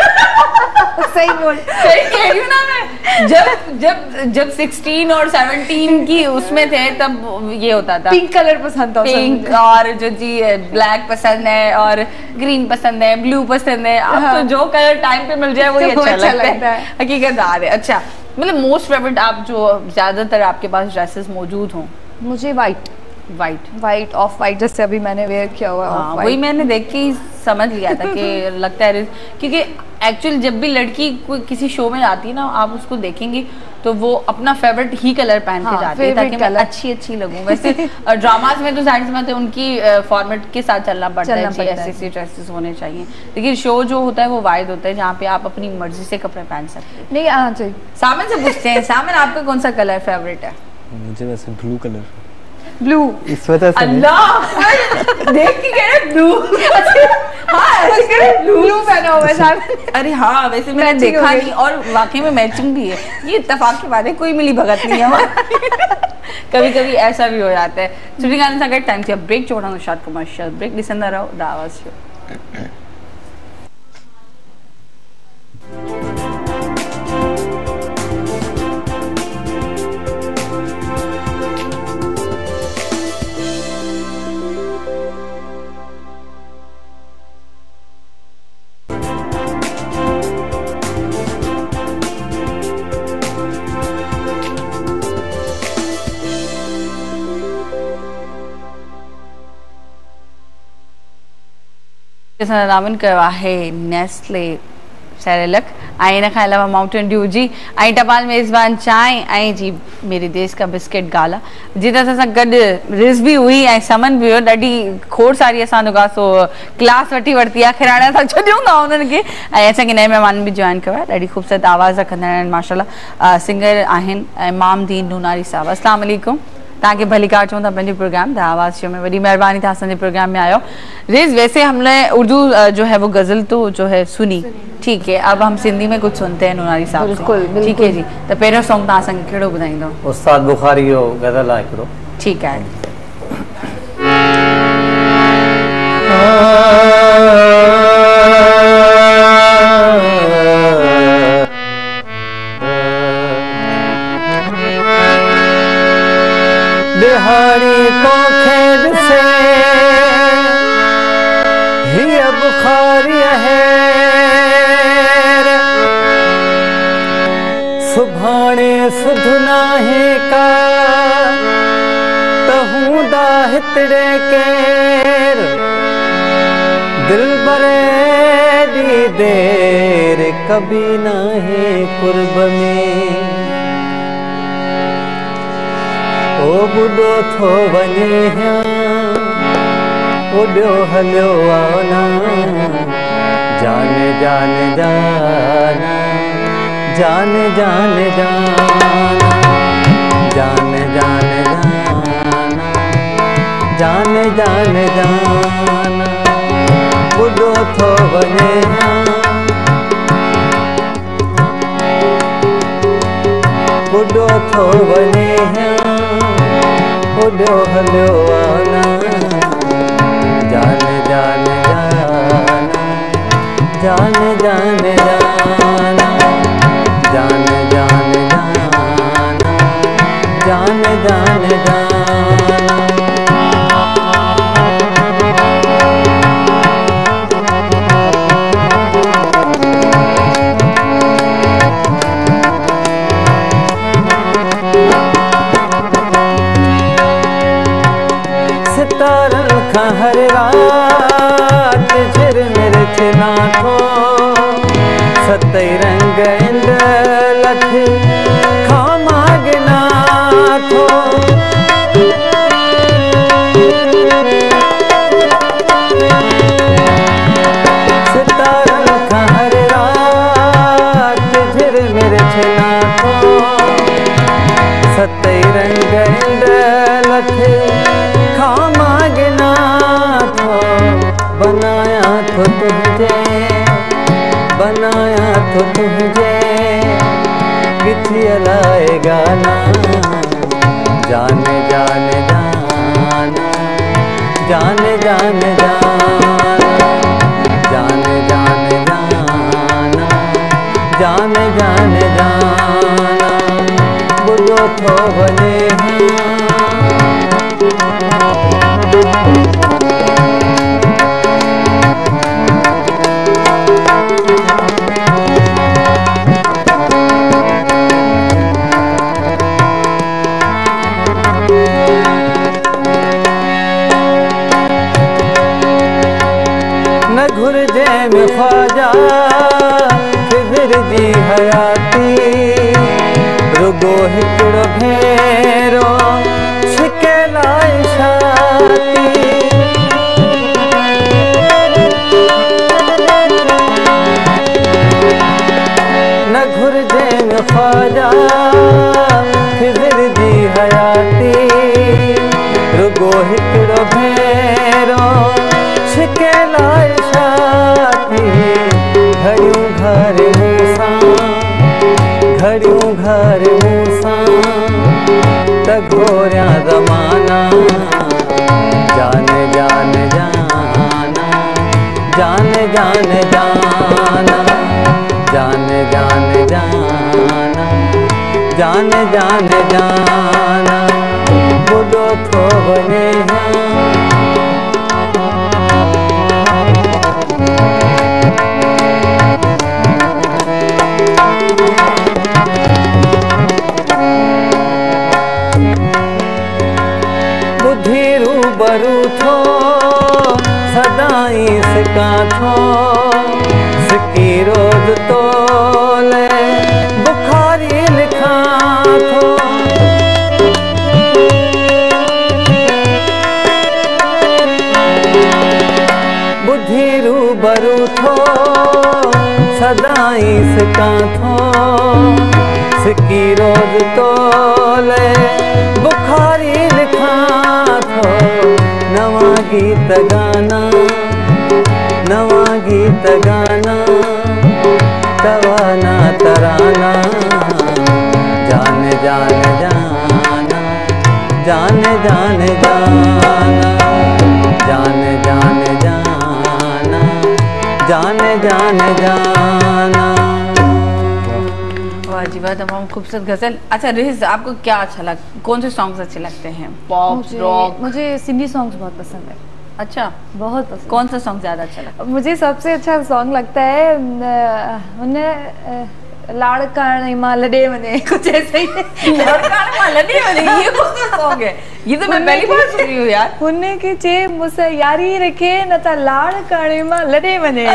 है। सही बोल, सही कह रही हूँ ना मैं। जब जब जब सोलह और सत्रह की उसमें थे तब ये होता था, पिंक कलर पसंद था, पिंक, और जो जी ब्लैक पसंद है, और ग्रीन पसंद है, ब्लू पसंद है। अब हाँ। तो जो कलर टाइम पे मिल जाए वो अच्छा, अच्छा लगता, लगता है, है। हकीकत आ रही है। अच्छा, मतलब मोस्ट फेवरेट आप जो ज्यादातर आपके पास ड्रेसेस मौजूद हों? मुझे white white white off white, जैसे अभी मैंने वेयर किया हुआ है, वही मैंने देख के समझ लिया था कि लगता है, क्योंकि एक्चुअली जब भी लड़की कोई किसी शो में जाती है ना, आप उसको देखेंगी तो वो अपना फेवरेट ही कलर पहन के जाती है, ताकि मैं अच्छी अच्छी लगूं। वैसे ड्रामास में तो जाहिर सी बात है उनकी फॉर्मेट के साथ चलना पड़ता है, ऐसे ऐसे ड्रेसेस होने चाहिए, लेकिन शो जो होता है वो वाइड होता है, जहाँ पे आप अपनी मर्जी से कपड़े पहन सकते हैं। नहीं आना चाहिए। सामन से पूछते हैं, सामन आपका कौन सा कलर फेवरेट है? मुझे वैसे ब्लू कलर, ब्लू, इस वजह से अल्लाह देख के कह रहे ब्लू। हाँ ब्लू ब्लू पहना हुआ है सामने। अरे हाँ, वैसे मैंने देखा नहीं, और वाकई में मैचिंग भी है, ये इत्तेफाक की बात है, कोई मिली भगत नहीं है हमारी। कभी कभी ऐसा भी हो जाता है। छुट्टी गाने से अगर टाइम थी ब्रेक छोड़ा, शायद कमर्शियल ब्रेक ॾिसंदा रहो द आवाज़ शो। नामिन कयो आहे नेस्ले सेरेलक, ऐं इन खां अलावा माउंटेन ड्यू जी, ऐं टपाल मेज़बान चांहि, ऐं जी मेरे देश का बिस्किट गाला। जिते असां गॾु रिज़ बि हुई ऐं समन बि हुयो, ॾाढी खोड़ सारी असां जेका सो क्लास वठी वरिती आहे, खिराइण सां छॾियूं था उन्हनि खे, ऐं असांखे नए महिमान बि जॉइन कयो आहे, ॾाढी ख़ूबसूरत आवाज़ रखंदा आहिनि माशाल्लाह, सिंगर आहिनि, ऐं मामदीन नूनारी साहब। अस्सलाम वालेकुम, तव्हांखे भलीकार चऊं था पंहिंजे प्रोग्राम द आवाज़ शो में, वॾी महिरबानी था असांजे प्रोग्राम में आयो। रिज़ वैसे हमने उर्दू जो है वो गज़ल तो जो है सुनी, ठीक है, अब हम सिंधी में कुछ सुनते हैं नूनारी साहब से, बिल्कुल, बिल्कुल। ठीक है जी। तो पहिरियों सॉन्ग तव्हां असांखे कहिड़ो ॿुधाईंदो? उस्ताद बुखारी जो गज़ल आहे हिकिड़ो, ठीक है। बिहारी तो खेद से ही बुखारी है, हितड़े केर दिल बरे दी देर कभी नाहे कुर्ब में ओ बुडो थो वने उड्यो हलियो आना जाने जाने जाना जाने जाने जाना जाने जाने जाना जाने जाने जाना बुडो थो वने बुडो थो वने उड्यो हलियो आना जाने जाने जाना जाने जाने जाना जाने जाने जाना जाने जाने जाना सितारन खां हर रात झिर मिर्च नाथो सतई रंग इंद लथ खामाग नाथो सितारन खां हर रात झिर मिर्च नाथो सतई रंग इंद लथ खामागना थो बनाया तो तुझे बनाया तो तुझे किथी लाए गाना जाने जाने जाना जाने जाने जाना जाने जाने जाना जाने जाने जाना बुझो थो वने न घुरजे में ख्वाजा फिर दी हयाती रुगो हिकड़ो भेरो छिके लाई छाती न घुरजे में ख्वाजा फिर दी हयाती रुगो हिकड़ो भेरो छिके लाई छाती घड़ियों घर मूसा घड़ियों घर मूसा त घोरिया ज़माना जाने जाने जाना जाने जाने जाना जाने जाने जाना जाने जाने जाना बुडो थो वने बुद्धि रूबरू थो सदाई सिका थो सिकी रोज तोले बुखारी लिखा थो बुद्धि रूबरू थो सदाई सिका थो सिकी रोज तोले बुखारी लिखा थो नवा गीत गाना नवा गीत गाना तवाना तराना जाने जाने जाना जाने जाने जाना जाने जाने जाना जाने जाने जाना। वाह जी वाह, तमाम खूबसूरत गजल। अच्छा रिज, आपको क्या अच्छा लग कौन से सॉन्ग्स अच्छे लगते हैं? Pop, rock? मुझे सिंधी सॉन्ग्स बहुत पसंद है। अच्छा, बहुत पसंद। कौन सा सॉन्ग ज्यादा अच्छा लगता है? मुझे सबसे अच्छा सॉन्ग लगता है उन्हें लाड़ करण मां लॾे वञे, कुछ ऐसा ही है। लाड़ करण मां लॾे वञे, ये कौन सा सॉन्ग है? ये तो मैं पहली बार सुन रही हूँ यार। हुन के चे मुसा यारी रखे न त लाड़ करण मां लॾे वञे।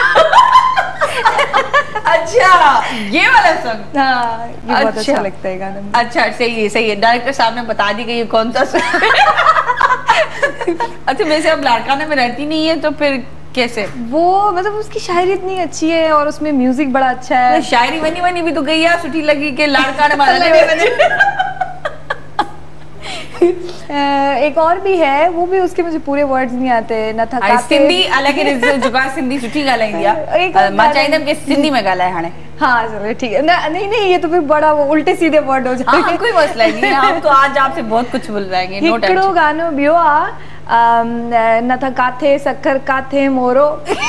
अच्छा, ये वाला सॉन्ग। हाँ, ये बहुत अच्छा लगता है गाना में। अच्छा, सही है, सही है। डायरेक्टर साहब ने बता दी कि ये कौन सा सॉन्ग। अच्छा, वैसे अब लाड़काना में रहती नहीं है तो फिर कैसे? वो मतलब उसकी शायरी इतनी अच्छी है और उसमें म्यूजिक बड़ा अच्छा है। शायरी वनी वनी भी तो गई यार, सुठी लगी कि लाड़काना में लड़े। एक और भी है, वो भी उसके मुझे पूरे वर्ड्स नहीं आते न था काते। सिंधी अलग जुगा सिंधी सुठी गालाईंदी आ। मां चाहींदम कि सिंधी में गालाए हाणे। हाँ चलो ठीक है। नहीं नहीं, ये तो फिर बड़ा वो उल्टे सीधे वर्ड हो जाएंगे। हाँ, कोई मसला नहीं है। हम तो आज आपसे बहुत कुछ बुलवाएंगे। No tension. हिकड़ो गानो बियो आ न था काथे सखर काथे मोरो।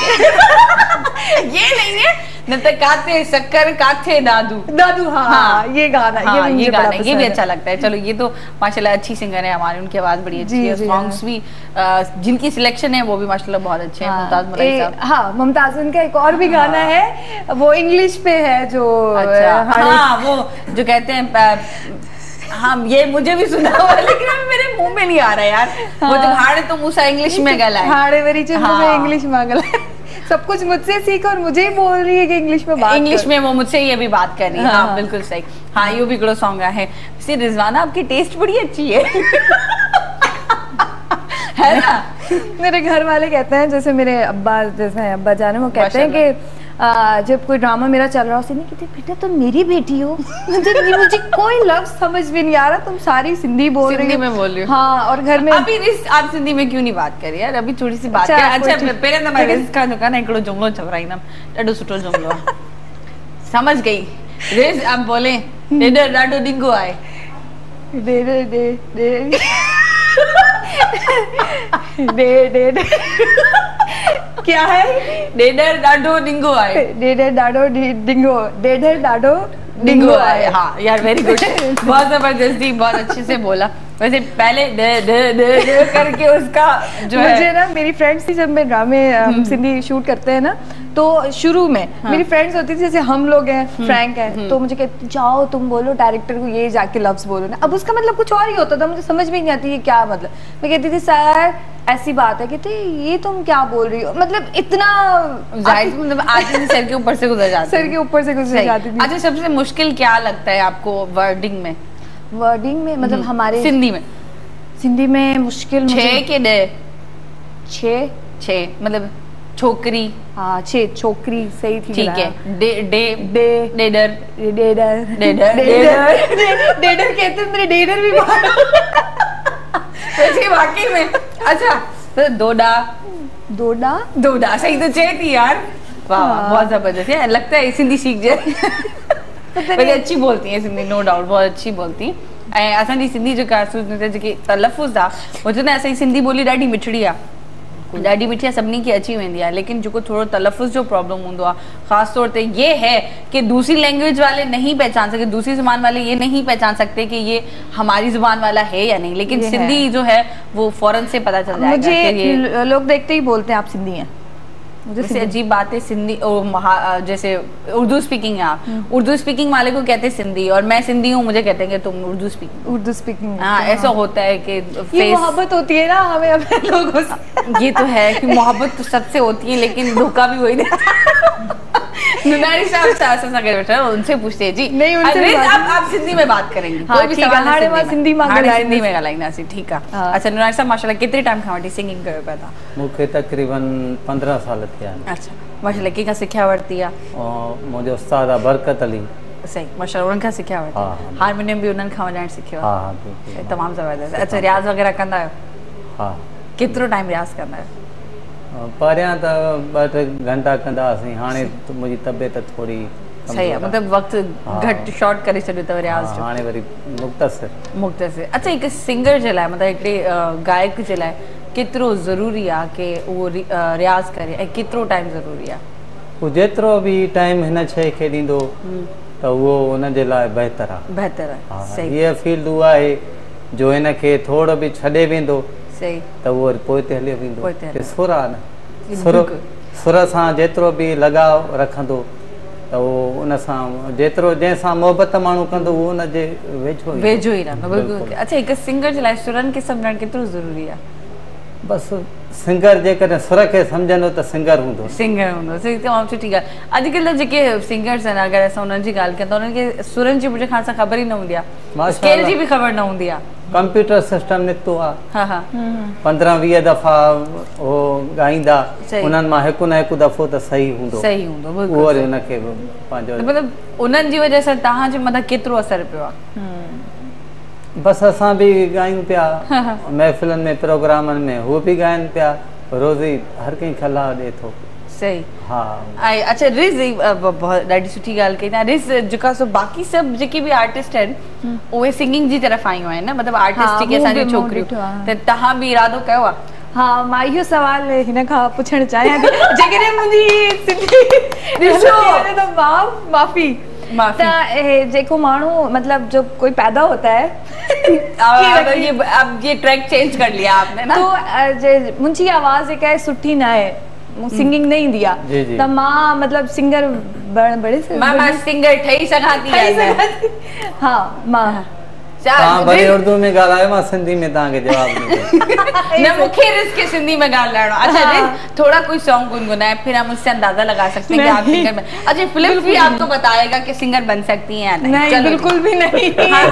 ये नहीं है, न था काथे सखर काथे दादू। दादू हाँ, हाँ ये गाना, हाँ, ये ये गाना ये भी अच्छा लगता है। चलो, ये तो माशाल्लाह अच्छी सिंगर है हमारी, उनकी आवाज बड़ी अच्छी है। सॉन्ग्स भी जिनकी सिलेक्शन है वो भी माशाल्लाह बहुत अच्छे हैं। मुमताज मलिक साहब। हाँ, मुमताज का एक और भी गाना है, वो इंग्लिश पे है जो। अच्छा, हाँ, वो जो कहते हैं, हाँ ये मुझे भी सुना हुआ है लेकिन अभी मेरे मुंह में नहीं आ रहा यार। हाँ, वो जो हाड़े तो मुझसे इंग्लिश में गला है। हाड़े मेरी जो मुझे इंग्लिश में गला है। सब कुछ मुझसे सीख और मुझे ही बोल रही है कि इंग्लिश में बात इंग्लिश में वो मुझसे ये भी बात कर रही है। हाँ, हाँ बिल्कुल सही। हाँ, ये भी बड़ा सॉन्ग है। वैसे रिजवाना आपकी टेस्ट बड़ी अच्छी है। है ना? मेरे घर वाले कहते हैं, जैसे मेरे अब्बा जैसे अब्बा जाने, वो कहते हैं कि आ, जब कोई ड्रामा मेरा चल रहा हो, नहीं कहते बेटा तुम मेरी बेटी हो। मुझे मुझे कोई लफ्ज समझ में नहीं आ रहा, तुम सारी सिंधी बोल रही हो। सिंधी में बोल रही हो। हाँ, और घर में अभी रिस आप सिंधी में क्यों नहीं बात करी यार? अभी थोड़ी सी बात अच्छा, कर। अच्छा, पहले तो मैं रिस का दुकान एकड़ो जुमलो चवराईंदम, ॾाढो सुठो जुमलो आहे। समझ गई रिस? आप बोले डेडर ॾाढो डिंगो आहे। डेडर डे डे डे डे क्या है? डेडर ॾाढो डिंगो आहे। डेडर ॾाढो डिंगो डेडर ॾाढो डिंगो आहे। हाँ यार, वेरी गुड। बहुत जबरदस्ती, बहुत अच्छे से बोला। वैसे पहले दे दे दे दे करके उसका जो है, मुझे ना मेरी फ्रेंड्स थी, जब मैं ड्रामे सिंधी शूट करते हैं ना, तो शुरू में हाँ। मेरी फ्रेंड्स होती थी, जैसे हम लोग हैं, फ्रैंक है, तो मुझे कहती जाओ तुम बोलो डायरेक्टर को ये जाके लफ्ज बोलो ना। अब उसका मतलब कुछ और ही होता था, मुझे समझ में नहीं आती ये क्या मतलब। मैं कहती थी सर ऐसी बात है, कहते ये तुम क्या बोल रही हो, मतलब इतना मतलब आदमी सर के ऊपर से गुजर जाती सर के ऊपर से गुजर जाती थी। अच्छा, सबसे मुश्किल क्या लगता है आपको वर्डिंग में? वर्डिंग में मतलब हमारे सिंधी में सिंधी में मुश्किल छे के डे? छे छे मतलब छोकरी। हाँ, छे छोकरी सही थी। ठीक है। डे डे डे डेडर डेडर डेडर डेडर डेडर कहते हैं, मेरे डेडर भी वैसे वाकई में। अच्छा, तो दोडा दोडा दोडा सही तो छे थी यार। वाह, बहुत जबरदस्त है। लगता है सिंधी सीख जाए। वैसे अच्छी बोलती है सिंधी, नो डाउट, बहुत अच्छी बोलती। ऐं असांजी सिंधी जेका जेके तलफ़ुज़ आहे, वो चवंदा असांजी सिंधी ॿोली ॾाढी मिठड़ी आहे, ॾाढी मिठी आहे, सभिनी खे अची वेंदी आहे। लेकिन जेको थोरो तलफ़ुज़ जो प्रॉब्लम हूंदो आहे, ख़ास तौर पे ये है कि दूसरी लैंग्वेज वाले नहीं पहचान सकते, दूसरी ज़ुबान वाले ये नहीं पहचान सकते कि ये हमारी ज़ुबान वाला है या नहीं। लेकिन सिंधी जो है वो फौरन से पता चल जाएगा। मुझे लोग देखते ही बोलते हैं आप सिंधी हैं। मुझे अजीब बात है सिंधी और जैसे उर्दू स्पीकिंग है, आप उर्दू स्पीकिंग वाले को कहते हैं सिंधी, और मैं सिंधी हूँ मुझे कहते हैं कि तुम उर्दू स्पीकिंग उर्दू स्पीकिंग। हाँ, ऐसा होता है कि ये मोहब्बत होती है ना हमें अपने लोगों से। ये तो है कि मोहब्बत तो सबसे होती है, लेकिन धोखा भी वही देता। नुनारी साहब बैठा उनसे पूछते हैं जी। नहीं, उनसे आप आप सिंधी में बात करेंगे। हाँ, कोई भी सवाल सिंधी में सिंधी में ॻाल्हाईंदा सी। ठीक है। अच्छा, नुनारी साहब माशाल्लाह केतिरे टाइम खां वठी सिंगिंग कयो पिया था? मूंखे तक़रीबन पंद्रहं साल थिया आहिनि। अच्छा, माशाल्लाह कंहिंखां सिखिया वरिती आहे? मुंहिंजो उस्ताद आहे बरकत अली। सही, माशाल्लाह उन्हनि खां सिखिया वरिती। हाँ, हारमोनियम भी उन्हनि खां वॼाइणु सिखियो? हाँ हाँ बिल्कुलु, तमामु ज़बरदस्त। अच्छा, रियाज़ वग़ैरह कंदा आहियो? हाँ। केतिरो टाइम रियाज़ कंदा आहियो? पहिरियां त ॿ टे घंटा कंदा हुआसीं, हाणे मुंहिंजी तबियत थोरी सही है, मतलब वक्त घट शॉर्ट करे छॾियो अथव रियाज़ जो। हाणे वरी मुख़्तसिर मुख़्तसिर। अच्छा, हिकु सिंगर जे लाइ मतलब हिकिड़े गायक जे लाइ केतिरो ज़रूरी आहे कि उहो रियाज़ करे, ऐं केतिरो टाइम ज़रूरी आहे? उहो जेतिरो बि टाइम हिन शइ खे ॾींदो त उहो उन जे लाइ बहितर आहे। बहितर आहे। सही। हीअ फील्ड उहा आहे जो हिन खे थोरो बि छॾे वेंदो सही त उहो पोइ ते हली वेंदो। सुर आहे न, सुर बिल्कुलु। सुर सां जेतिरो बि लगाव रखंदो त उहो उन सां जेतिरो जंहिंसां मोहबत माण्हू कंदो उहो उनजे वेझो वेझो ई रहंदो बिल्कुलु। अच्छा, हिकु सिंगर जे लाइ सुरनि खे सम्झणु केतिरो ज़रूरी आहे? बसि सिंगर जेकॾहिं सुर खे सम्झंदो त सिंगर हूंदो। सिंगर हूंदो, तमामु सुठी ॻाल्हि। अॼुकल्ह जेके सिंगर्स आहिनि, अगरि असां उन्हनि जी ॻाल्हि कयूं त उन्हनि खे सुरनि जी मुंहिंजे ख़्याल सां ख़बर ई न हूंदी आहे, स्केल जी बि ख़बर न हूंदी आहे। कंप्यूटर सिस्टम निकितो आहे, हा हा, पंद्रहं वीह दफ़ा उहो ॻाईंदा, उन्हनि मां हिकु न हिकु दफ़ो त सही हूंदो, सही हूंदो, उहो वरी उनखे पंहिंजो मतिलबु उन्हनि जी वजह सां तव्हांजे मथां केतिरो असरु पियो आहे? बसि असां बि ॻायूं पिया महफ़िलनि में, प्रोग्रामनि में, उहे बि ॻाइनि पिया, रोज़ी हर कंहिं खला ॾिए थो। सही। हा। ऐं अच्छा, रिज़ ॾाढी सुठी ॻाल्हि कई तव्हां। रिज़ जेका सो बाक़ी सभु जेके बि आर्टिस्ट आहिनि उहे सिंगिंग जी तरफ़ आयूं आहिनि न, मतिलबु आर्टिस्ट जेके असांजी छोकिरियूं, त तव्हां बि इरादो कयो आहे? हा, मां इहो सवाल हिन खां पुछणु चाहियां थी, जेकॾहिं मुंहिंजी सिंधी ॾिसो त मां माफ़ी त जेको माण्हू मतलब जो कोई पैदा होता है अब ये अब ये ट्रैक चेंज कर लिया आपने ना, तो मुंहिंजी आवाज़ एक है सुठी ना है, सिंगिंग नहीं दिया त मां मतलब सिंगर बड़े से मां मां सिंगर ठही सघां थी। हाँ, मां तव्हां भले उर्दू में ॻाल्हायो, मां सिंधी में तव्हांखे जवाब ॾींदुमि। न, मूंखे रिज़ के सिंधी में ॻाल्हाइणो। अच्छा रिज़, थोड़ा कोई सॉन्ग गुनगुनाए, फिर हम उससे अंदाजा लगा सकते हैं कि आप सिंगर में। अच्छा, फिल्म भी आपको बताएगा कि सिंगर बन सकती हैं या नहीं? नहीं, बिल्कुल भी नहीं।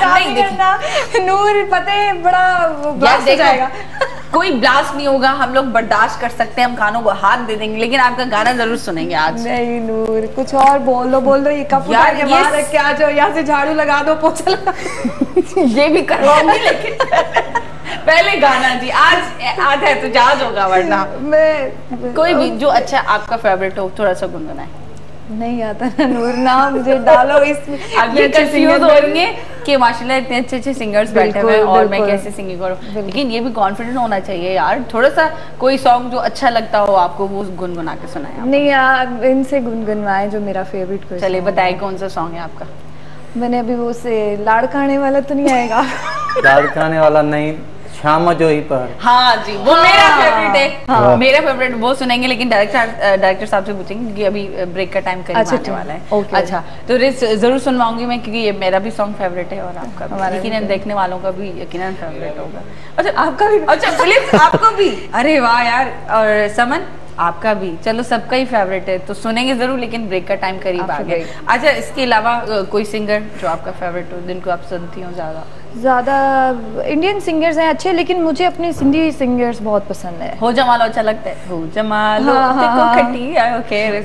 नूर पता है बड़ा ब्लास्ट हो जाएगा। कोई ब्लास्ट नहीं होगा, हम लोग बर्दाश्त कर सकते हैं, हम गानों को हाथ दे देंगे, लेकिन आपका गाना जरूर सुनेंगे आज। नहीं नूर, कुछ और बोल दो, बोल दो ये कप उठा के बाहर रख के आ जाओ, यहाँ से झाड़ू लगा दो, पोछा लगा ये भी करवाऊंगी, लेकिन पहले गाना जी। आज आज है तो जहाज होगा, वरना मैं कोई भी जो अच्छा आपका फेवरेट हो थोड़ा सा गुनगुनाए। नहीं आता ना नूर, ना मुझे डालो इसमें। अब ये कंफ्यूज हो रही कि माशाल्लाह इतने अच्छे अच्छे सिंगर्स बैठे हुए हैं और मैं कैसे सिंगिंग करूं, लेकिन ये भी कॉन्फिडेंट होना चाहिए यार। थोड़ा सा कोई सॉन्ग जो अच्छा लगता हो आपको वो गुनगुना के सुनाए। नहीं यार, इनसे गुनगुनवाए जो मेरा फेवरेट कोई। चलिए बताइए कौन सा सॉन्ग है आपका? मैंने अभी वो से लाड़काने वाला तो नहीं आएगा? लाड़काने वाला नहीं, शाम जो ही पर। हाँ जी, वो हाँ, मेरा फेवरेट है। हाँ, मेरा फेवरेट वो सुनेंगे, लेकिन डायरेक्टर डायरेक्टर साहब से पूछेंगे क्योंकि अभी ब्रेक का टाइम करीब आने वाला है। okay. अच्छा, तो जरूर सुनवाऊंगी मैं, क्योंकि ये मेरा भी सॉन्ग फेवरेट है और आपका भी, यकीनन देखने वालों का भी यकीनन फेवरेट होगा। अच्छा, आपका भी? अच्छा, फिल्म आपको भी? अरे वाह यार। और समन आपका भी? चलो सबका ही फेवरेट है, तो सुनेंगे जरूर, लेकिन ब्रेक का टाइम करीब आ गया। अच्छा, इसके अलावा कोई सिंगर जो आपका फेवरेट हो, जिनको आप सुनती हो ज्यादा? ज़्यादा इंडियन सिंगर्स हैं अच्छे, लेकिन मुझे अपनी सिंधी सिंगर्स बहुत पसंद है। हो जमालो अच्छा लगता है? हो जमालो देखो खट्टी आयो के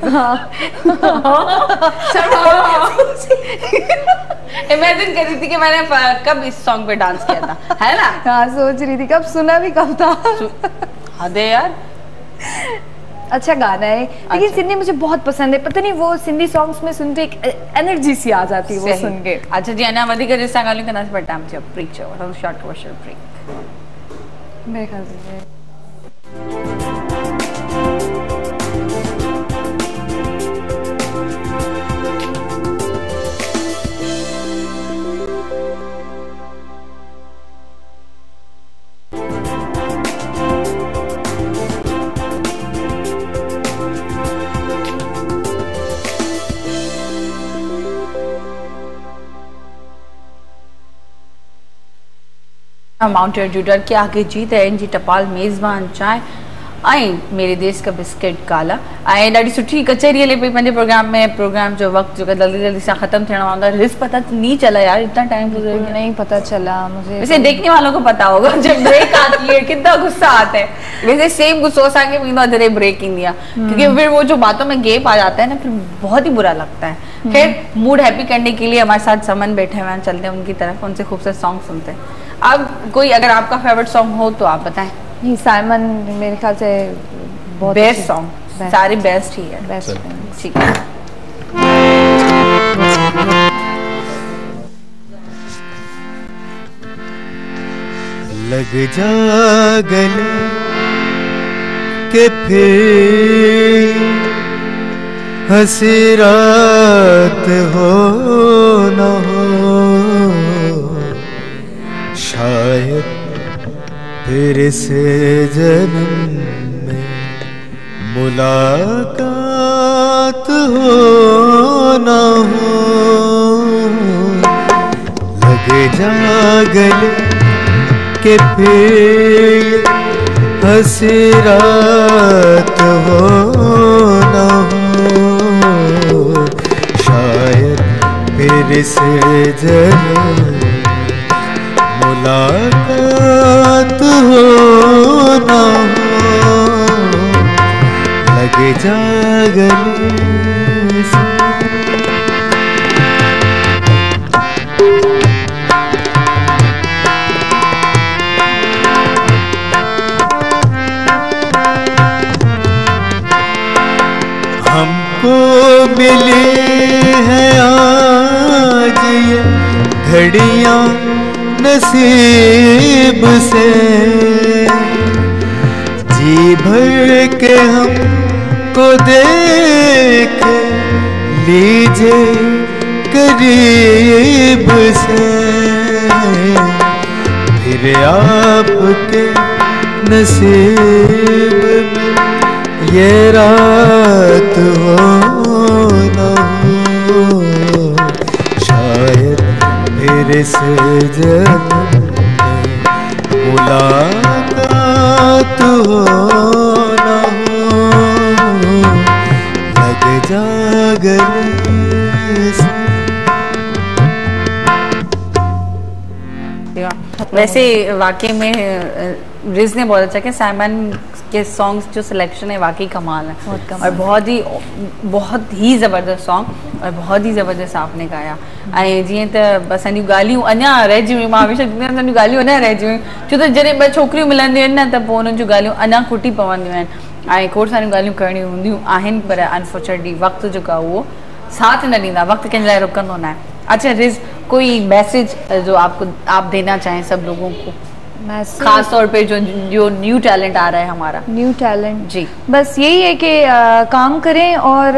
इमेजिन कर रही थी कि मैंने कब इस सॉन्ग पे डांस किया था, है ना? हाँ, सोच रही थी कब सुना भी कब था। अरे यार अच्छा गाना है, लेकिन अच्छा। सिंधी मुझे बहुत पसंद है, पता नहीं वो सिंधी सॉन्ग्स में सुनते एक एनर्जी सी आ जाती है वो सुन के। अच्छा जी, अना वधिक जिसका गालियों का नाच पड़ता है ब्रेक चो हम शॉर्ट कमर्शियल ब्रेक मेरे ख्याल से। माउंटेन जूडर के आगे जीत है जी टपाल मेज़बान चाय आई मेरे देश का बिस्किट काला आई ॾाढी सुठी कचहरी हले पई पंहिंजे प्रोग्राम में। प्रोग्राम जो वक्त जो जल्दी जल्दी से खत्म थियण वाला है। रिस पता नहीं चला यार, इतना टाइम गुजर गया। नहीं पता चला मुझे। वैसे देखने वालों को पता होगा जब ब्रेक आती है कितना गुस्सा आता है। वैसे सेम गुस्सा असांखे भी जॾहिं ब्रेक ईंदी आहे, क्योंकि फिर वो जो बातों में गैप आ जाता है ना, फिर बहुत ही बुरा लगता है। खैर, मूड हैप्पी करने के लिए हमारे साथ समन बैठे हुए हैं, चलते हैं उनकी तरफ, उनसे खूबसूरत सॉन्ग सुनते हैं। अब कोई अगर आपका फेवरेट सॉन्ग हो तो आप बताएं। नहीं, साइमन मेरे ख्याल से बहुत बेस्ट सॉन्ग, सारे बेस्ट ही है। बेस्ट, ठीक है। लग जा गले के फिर हंसी रात हो न हो, शायद फिर से जन्म में मुलाकात मुलाकात हो ना हो, लगे जा गले के फिर हंसी रात हो ना हो, शायद फिर से जन्म मुलाकात हो ना हो, लगे जा गले से। हमको मिली है आज ये घड़ियां नसीब से, जी भर के हमको देख लीजिए करीब से, फिर आपके नसीब में ये रात हो ना हो, शायद फिर से जन्म मुलाकात हो ना हो, लग जा गले से। वैसे वाकई में रिज ने बहुत अच्छा कि साइमन के सॉन्ग्स जो सिलेक्शन है वाकई कमाल है, बहुत कमाल। और बहुत ही बहुत ही ज़बरदस्त सॉन्ग और बहुत ही ज़बरदस्त आपने गाया। ऐं जीअं त असांजी ॻाल्हियूं अञा रहिजी वियूं, मां हमेशह चवंदी आहियां असांजी ॻाल्हियूं अञा रहिजी वियूं, छो त जॾहिं ॿ छोकिरियूं मिलंदियूं आहिनि न त पोइ उन्हनि जूं ॻाल्हियूं अञा खुटी पवंदियूं आहिनि ऐं खोड़ सारियूं ॻाल्हियूं करणियूं हूंदियूं आहिनि, पर अनफॉर्चुनेटली वक़्तु जेको आहे उहो साथ न ॾींदा, वक़्तु कंहिंजे लाइ रुकंदो न आहे। अच्छा रिज, कोई मैसेज जो आपको आप देना चाहें सब लोगों को, खास तौर पे जो जो न्यू टैलेंट आ रहा है हमारा? न्यू टैलेंट जी, बस यही है कि आ, काम करें और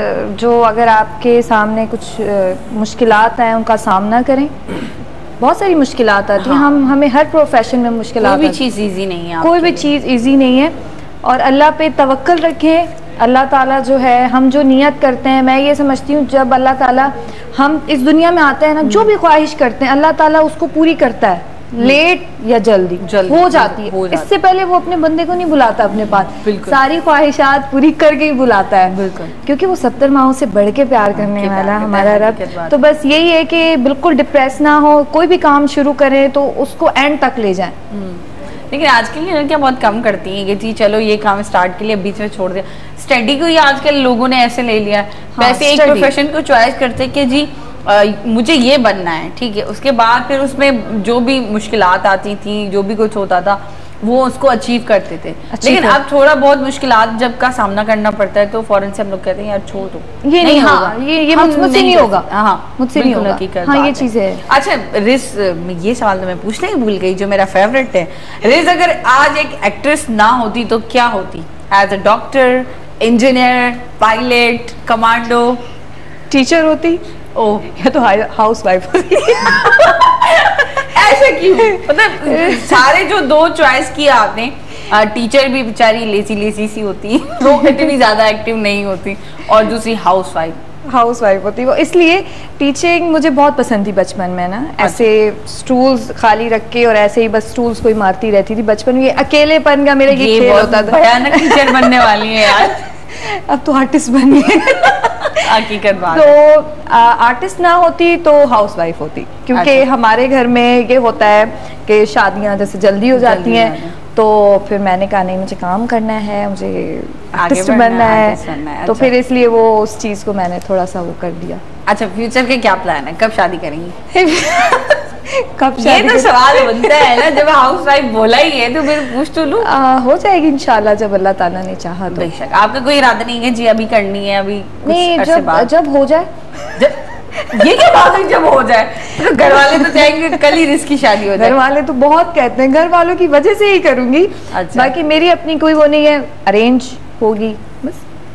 जो अगर आपके सामने कुछ मुश्किलात हैं उनका सामना करें। बहुत सारी मुश्किलात आती हैं, हम हमें हर प्रोफेशन में मुश्किलात, कोई भी चीज़ इजी नहीं है, कोई भी चीज़ इजी नहीं है। और अल्लाह पे तवक्कल रखें, अल्लाह ताला जो है हम जो नियत करते हैं, मैं ये समझती हूँ जब अल्लाह ताला हम इस दुनिया में आते हैं ना, जो भी ख्वाहिश करते हैं अल्लाह ताला उसको पूरी करता है, लेट या जल्दी, जल्दी हो जाती है, हो जाती। इससे पहले वो अपने बंदे को नहीं बुलाता अपने पास, सारी ख्वाहिशात पूरी करके ही बुलाता है, बिल्कुल, क्योंकि वो सत्तर माहों से बढ़ के प्यार करने वाला हमारा रब। तो बस यही है कि बिल्कुल डिप्रेस ना हो, कोई भी काम शुरू करें तो उसको एंड तक ले जाएं। लेकिन आजकल की लड़कियां बहुत कम करती हैं कि जी चलो ये काम स्टार्ट के लिए बीच में छोड़ दिया। स्टडी को ही आजकल लोगों ने ऐसे ले लिया, हाँ, वैसे एक प्रोफेशन को चॉइस करते कि जी आ, मुझे ये बनना है, ठीक है, उसके बाद फिर उसमें जो भी मुश्किलात आती थी, जो भी कुछ होता था वो उसको अचीव करते थे। लेकिन अब थोड़ा बहुत मुश्किलात जब का सामना करना पड़ता है तो फौरन से हम लोग कहते हैं यार छोड़ दो, ये नहीं, हाँ, ये ये मुझसे नहीं होगा, हाँ मुझसे नहीं होगा, हाँ ये चीज़ है। अच्छा रिज, ये सवाल तो मैं पूछना ही भूल गई जो मेरा फेवरेट है। रिज, अगर आज एक एक्ट्रेस ना होती तो क्या होती? As a doctor, engineer, pilot, commando, teacher होती? ओह, या तो हाउस वाइफ होती। ऐसा क्यों? मतलब सारे जो दो चॉइस किया आपने, टीचर भी बेचारी लेसी लेसी सी होती, वो इतनी ज्यादा एक्टिव नहीं होती, और दूसरी हाउस वाइफ हाउस वाइफ होती। वो इसलिए टीचिंग मुझे बहुत पसंद थी बचपन में ना, ऐसे स्टूल्स खाली रख के और ऐसे ही बस स्टूल्स कोई मारती रहती थी बचपन में। ये अकेलेपन का मेरा ये खेल होता था। भयानक टीचर बनने वाली है यार। अब तो आर्टिस्ट बन गई। हकीकत बात। तो आर्टिस्ट ना होती तो हाउस वाइफ होती, क्योंकि अच्छा। हमारे घर में ये होता है कि शादियां जैसे जल्दी हो जाती हैं, तो फिर मैंने कहा नहीं मुझे काम करना है, मुझे आर्टिस्ट बनना है, बनना है। तो अच्छा। फिर इसलिए वो उस चीज़ को मैंने थोड़ा सा वो कर दिया। अच्छा, फ्यूचर के क्या प्लान है, कब शादी करेंगी? कब ये तो सवाल बनता है ना, जब हाउस वाइफ बोला ही है तो फिर पूछ तो लूं। हो जाएगी इंशाल्लाह जब अल्लाह ताला ने चाहा तो। बेशक। आपका कोई इरादा नहीं है जी अभी करनी है, अभी नहीं, जब जब हो जाए। जब ये क्या बात है, जब हो जाए तो घर वाले तो चाहेंगे कल ही रिस्क की शादी हो जाए। घर वाले तो बहुत कहते हैं, घर वालों की वजह से ही करूंगी। अच्छा। बाकी मेरी अपनी कोई वो नहीं है, अरेंज होगी बस।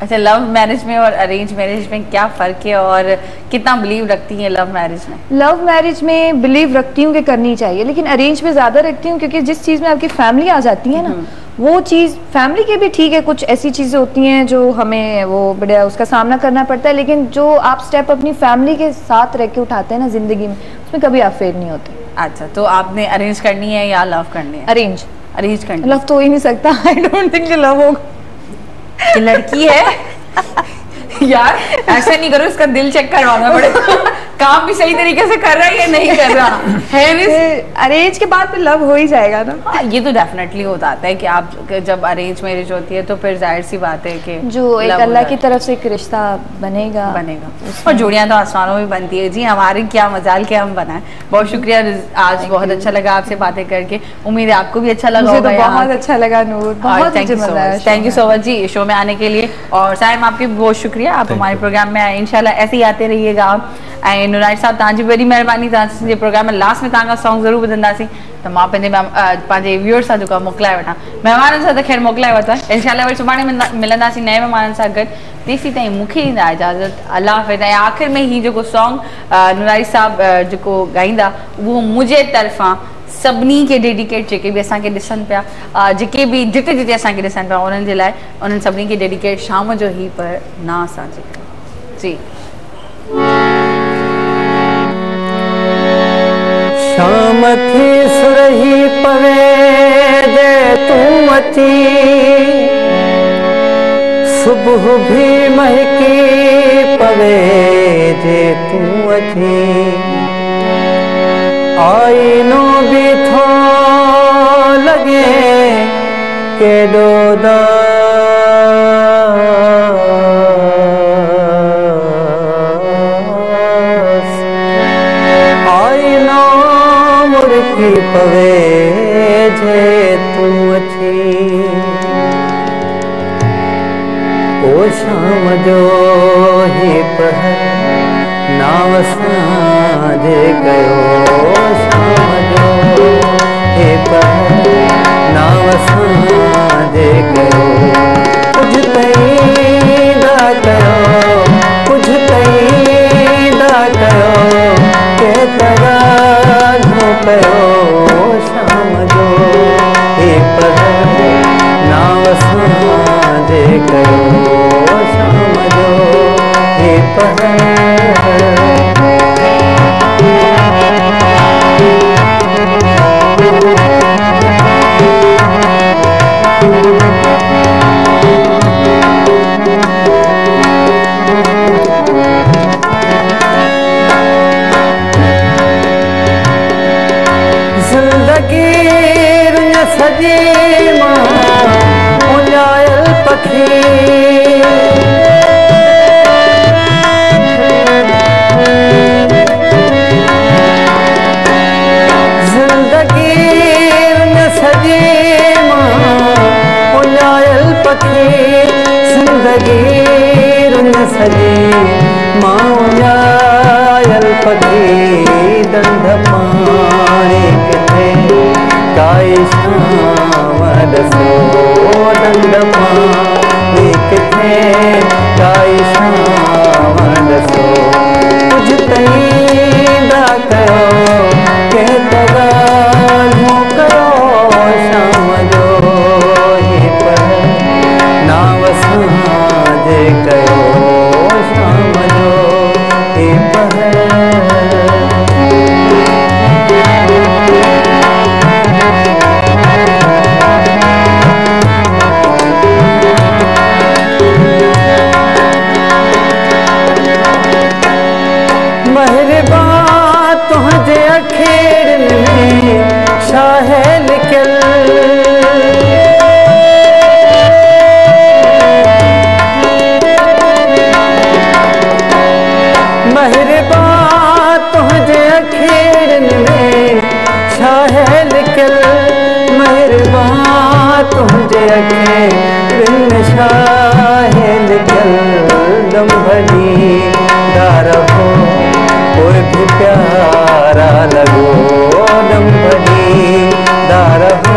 अच्छा, लव मैरिज में और अरेंज मैरिज में क्या फ़र्क है और कितना बिलीव रखती हैं लव मैरिज में? लव मैरिज में बिलीव रखती हूँ कि करनी चाहिए, लेकिन अरेंज में ज़्यादा रखती हूँ क्योंकि जिस चीज़ में आपकी फैमिली आ जाती है ना, वो चीज़ फैमिली के भी ठीक है, कुछ ऐसी चीज़ें होती हैं जो हमें वो बढ़िया उसका सामना करना पड़ता है, लेकिन जो आप स्टेप अपनी फैमिली के साथ रह के उठाते हैं ना ज़िंदगी में, उसमें कभी आप फेल नहीं होते। अच्छा, तो आपने अरेंज करनी है या लव करनी है? अरेंज। अरेंज करनी। लव तो हो ही नहीं सकता, आई डोंट थिंक लव होगा। कि लड़की है यार ऐसा नहीं करो, इसका दिल चेक करवाना पड़ेगा काम भी सही तरीके से कर रहा है या नहीं कर रहा है। अरेंज के बाद फिर लव हो ही जाएगा ना। हाँ, ये तो डेफिनेटली हो जाता है कि आप जब अरेंज मैरिज होती है तो फिर जाहिर सी बात है कि जो एक अल्लाह की तरफ से एक रिश्ता बनेगा बनेगा और जोड़ियां तो आसमानों में बनती है। जी हमारी क्या मजाल के हम बनाए। बहुत शुक्रिया, आज बहुत अच्छा लगा आपसे बातें करके, उम्मीद है आपको भी अच्छा लगा होगा। मुझे तो बहुत अच्छा लगा नूर, बहुत thank you so much, thank you so much जी शो में आने के लिए। और साइम आपकी बहुत शुक्रिया, आप हमारे प्रोग्राम में आए, इंशाल्लाह ऐसे ही आते रहिएगा आप। ऐं नुराइट साहब तव्हांजी वॾी महिरबानी, तव्हां प्रोग्राम में लास्ट में तव्हां सॉन्ग ज़रूर ॿुधंदासीं, तो मां पंहिंजे पंहिंजे व्यूअर्स सां जेको मोकिलाए वठां, महिमाननि सां त ख़ैर मोकिलाए वरितो आहे, इंशाल्लाह वरी सुभाणे मिलंदासीं नए महिमाननि सां गॾु। तेसी ताईं मूंखे ॾींदा इजाज़त, अल्लाह हाफ़िज़। ऐं आख़िर में ही जेको सॉन्ग नुराइट साहब जेको ॻाईंदा उहो मुंहिंजे तरफ़ां सभिनी के डेडिकेट, जेके भी असांखे ॾिसनि पिया, जेके भी जिते जिते असांखे ॾिसनि पिया, उन्हनि जे लाइ, उन्हनि सभिनी खे डेडिकेट शाम जो ही पर ना असांजे जी। शाम थी सुरही पवे जे तूं अची, सुबह भी महकी पवे जे तूं अची, आईनो भी थो लगे केॾो पवे जे तूं अची, ओ शाम जो ही पहर नाव साझे कयो, शाम जो ही पहर नाव साझे कयो, कुझ तई दा कयो, कुझ तई दा कयो, के तरानो कयो, शाम जो ही पहर नाव साझे कयो, शाम जो ही पहर। सजी मां उञायल पखी, ज़िंदगी न सजी मां उञायल पखी, ज़िंदगी न सजी मां उञायल पखी, दंड पाणी किथे काई शाम ॾसो, दंड पाणी किथे काई शाम ॾसो, कुझ तई दा कयो, के तगालूं कयो, शाम जो ही पहर नाव साझे कयो, शाम जो ही पहर। कोई भी प्यारा लगो, दम भली दार हो।